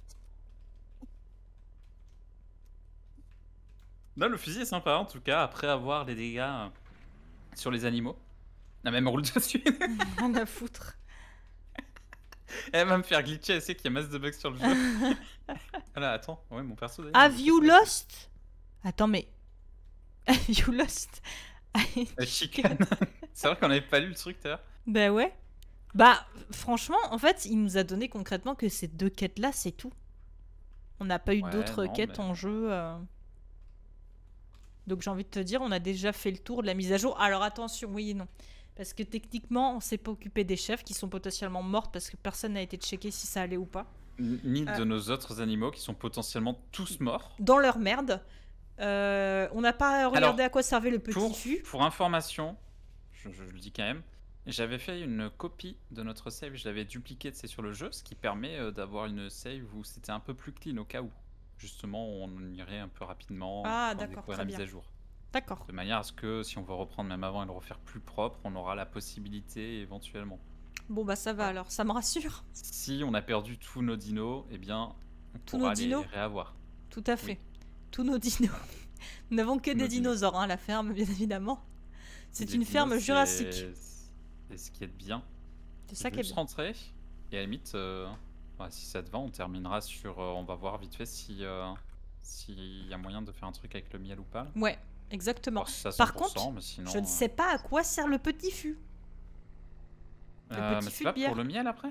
Non, le fusil est sympa en tout cas, après avoir les dégâts euh, sur les animaux. La même roule dessus. Rien à foutre. Elle va me faire glitcher, elle sait qu'il y a masse de bugs sur le jeu. Ah là, attends, ouais, mon perso d'ailleurs. Have you lost? Attends, mais. Have you lost? La chicane. C'est vrai qu'on avait pas lu le truc tout à l'heure. Bah ouais. Bah, franchement, en fait, il nous a donné concrètement que ces deux quêtes-là, c'est tout. On n'a pas eu Ouais, d'autres non, quêtes mais- en jeu. euh. Donc j'ai envie de te dire, on a déjà fait le tour de la mise à jour. Alors attention, oui et non. Parce que techniquement, on s'est pas occupé des chefs qui sont potentiellement mortes parce que personne n'a été checké si ça allait ou pas. Ni Euh. de nos autres animaux qui sont potentiellement tous morts. Dans leur merde. Euh, on n'a pas regardé Alors, à quoi servait le petit Pour, fût. pour information, je, je le dis quand même, j'avais fait une copie de notre save, je l'avais dupliqué sur le jeu, ce qui permet euh, d'avoir une save où c'était un peu plus clean au cas où. Justement, on irait un peu rapidement Ah, pour d'accord, découvrir très la mise bien. à jour. D'accord. De manière à ce que si on veut reprendre même avant et le refaire plus propre, on aura la possibilité éventuellement. Bon bah ça va alors, ça me rassure. Si on a perdu tous nos dinos, eh bien, on Tous pourra nos les dinos réavoir. Tout à fait. Oui. Tous nos dinos. Nous n'avons que Tous des nos dinos. dinosaures, hein, la ferme, bien évidemment. C'est Les une dinos, ferme c'est- jurassique. C'est ce qui est bien. C'est Je ça vais qui est juste bien. rentrer et à la limite, euh, ouais, si ça te va, on terminera sur. euh, on va voir vite fait si euh, s'il y a moyen de faire un truc avec le miel ou pas. là. Ouais, exactement. Voir si c'est à Par cent pour cent, contre, mais sinon, je ne euh, sais pas à quoi sert le petit fût. le euh, petit mais fût c'est de pas bière. pour le miel après.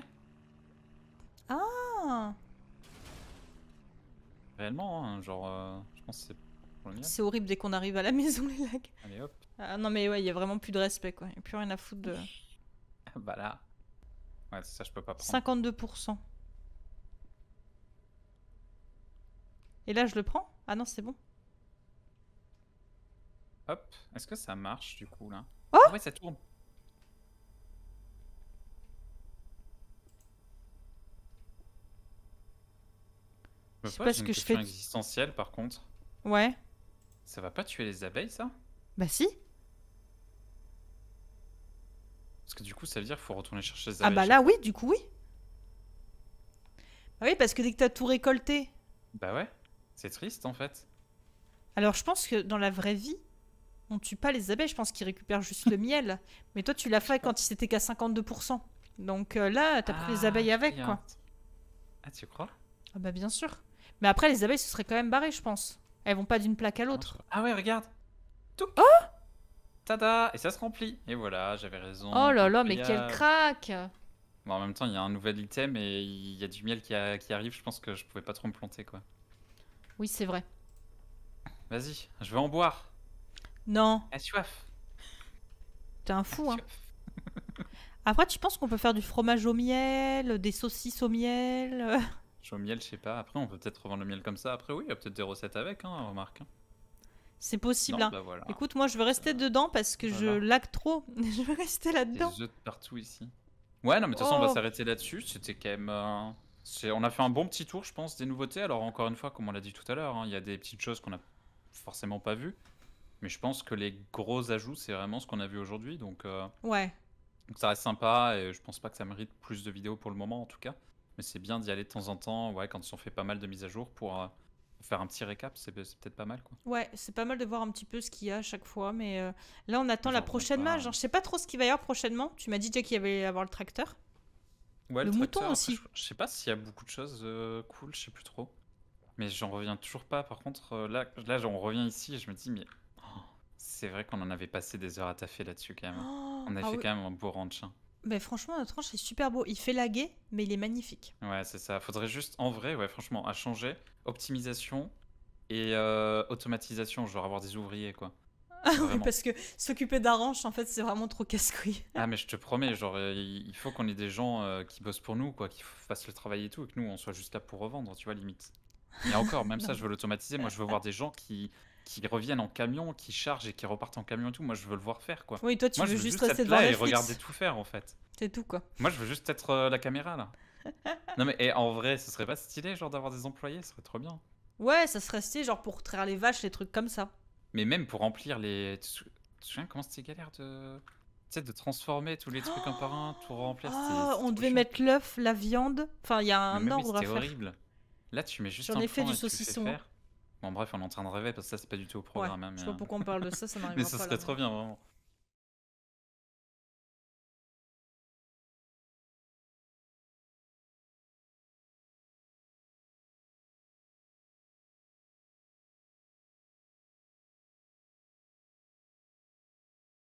Ah, Réellement, hein, genre, euh, je pense que c'est pour le miel. c'est horrible dès qu'on arrive à la maison, les lags. Allez hop, Ah non mais ouais, il y a vraiment plus de respect quoi. Il n'y a plus rien à foutre de... bah là. Ouais, ça je peux pas prendre. cinquante-deux pour cent. Et là, je le prends? Ah non, c'est bon. Hop, est-ce que ça marche du coup là? Oh Ah ouais, ça tourne. Je sais pas ce J'ai une que je question fais. existentielle par contre. Ouais. Ça va pas tuer les abeilles ça? Bah si. Parce que du coup ça veut dire qu'il faut retourner chercher les Ah abeilles. bah à là, chaque oui, du coup, oui. Bah oui, parce que dès que t'as tout récolté... fois. Bah ouais, c'est triste en fait. Alors, je pense que dans la vraie vie, on tue pas les abeilles, je pense qu'ils récupèrent juste le miel. Mais toi, tu l'as fait quand il s'était qu'à cinquante-deux pour cent. Donc euh, là, t'as pris les abeilles avec, il y a quoi. un- Ah tu crois? Ah bah bien sûr. Mais après, les abeilles se seraient quand même barrées, je pense. Elles vont pas d'une plaque à l'autre. Ah ouais, regarde. Touc. Oh Tada. Et ça se remplit. Et voilà, j'avais raison. Oh là là, mais quel Incroyable. crack! Bon, en même temps, il y a un nouvel item et il y a du miel qui, a- qui arrive. Je pense que je pouvais pas trop me planter quoi. Oui, c'est vrai. Vas-y, je vais en boire. Non, Ah, soif. t'es un fou, hein. Soif. Après, tu penses qu'on peut faire du fromage au miel, des saucisses au miel euh, Je au miel, je sais pas. Après, on peut peut-être revendre le miel comme ça. Après, oui, il y a peut-être des recettes avec, hein, remarque. hein. C'est possible, Non, hein. bah voilà. Écoute, moi, je veux rester dedans parce que je Voilà. lag trop. Je veux rester Des là-dedans. œufs de partout ici. Ouais, non, mais de toute façon, on va Oh. s'arrêter là-dessus. C'était quand même. euh, c'est- On a fait un bon petit tour, je pense, des nouveautés. Alors, encore une fois, comme on l'a dit tout à l'heure, hein, il y a des petites choses qu'on a forcément pas vues. Mais je pense que les gros ajouts, c'est vraiment ce qu'on a vu aujourd'hui. Donc, euh, Ouais. donc ça reste sympa et je pense pas que ça mérite plus de vidéos pour le moment, en tout cas. Mais c'est bien d'y aller de temps en temps, ouais, quand ils ont fait pas mal de mises à jour pour euh, faire un petit récap. C'est c'est peut-être pas mal, quoi. Ouais, c'est pas mal de voir un petit peu ce qu'il y a à chaque fois, mais euh, là on attend J'en la reviens prochaine pas. mage. hein. Je sais pas trop ce qu'il va y avoir prochainement. Tu m'as dit déjà qu'il y avait avoir le tracteur. Ouais, Le le, mouton tracteur, aussi. après, je, je sais pas s'il y a beaucoup de choses euh, cool, je sais plus trop. Mais j'en reviens toujours pas. Par contre, euh, là, là, on revient ici et je me dis, mais oh, c'est vrai qu'on en avait passé des heures à taffer là-dessus quand même. Oh, On avait ah fait oui. quand même un beau ranch. hein. Mais franchement, notre ranch est super beau. Il fait laguer, mais il est magnifique. Ouais, c'est ça. Faudrait juste, en vrai, ouais, franchement, à changer, optimisation et euh, automatisation, genre avoir des ouvriers, quoi. Ah oui, Vraiment. parce que s'occuper d'un ranch, en fait, c'est vraiment trop casse-couille. Ah, mais je te promets, genre, euh, il il faut qu'on ait des gens euh, qui bossent pour nous, quoi, qui fassent le travail et tout, et que nous, on soit juste là pour revendre, tu vois, limite. Et encore, même ça, je veux l'automatiser. Moi, je veux voir des gens qui, qui reviennent en camion, qui chargent et qui repartent en camion et tout. Moi, je veux le voir faire, quoi. Oui, toi, tu Moi, veux je veux juste juste rester être devant là et Netflix. regarder tout faire, en fait. C'est tout, quoi. Moi, je veux juste être euh, la caméra, là. Non, mais et en vrai, ce serait pas stylé, genre, d'avoir des employés, ce serait trop bien. Ouais, ça serait stylé, genre pour traire les vaches, les trucs comme ça. Mais même pour remplir les. Tu te sou- tu te souviens comment c'était galère de. Tu sais, de transformer tous les trucs un par un, tout remplir. c'était- Ah, c'était on trop devait chiant. mettre l'œuf, la viande. Enfin, il y a un Mais même, oui, ordre à c'était faire. horrible. Là, tu mets juste J'en un ai fait point du et tu le fais saucisson, hein. faire. Bon, bref, on est en train de rêver parce que ça, c'est pas du tout au Ouais, programme. hein, je sais mais, pas euh, pourquoi on parle de ça, ça n'arrivera mais pas ça là, serait trop bien, vraiment.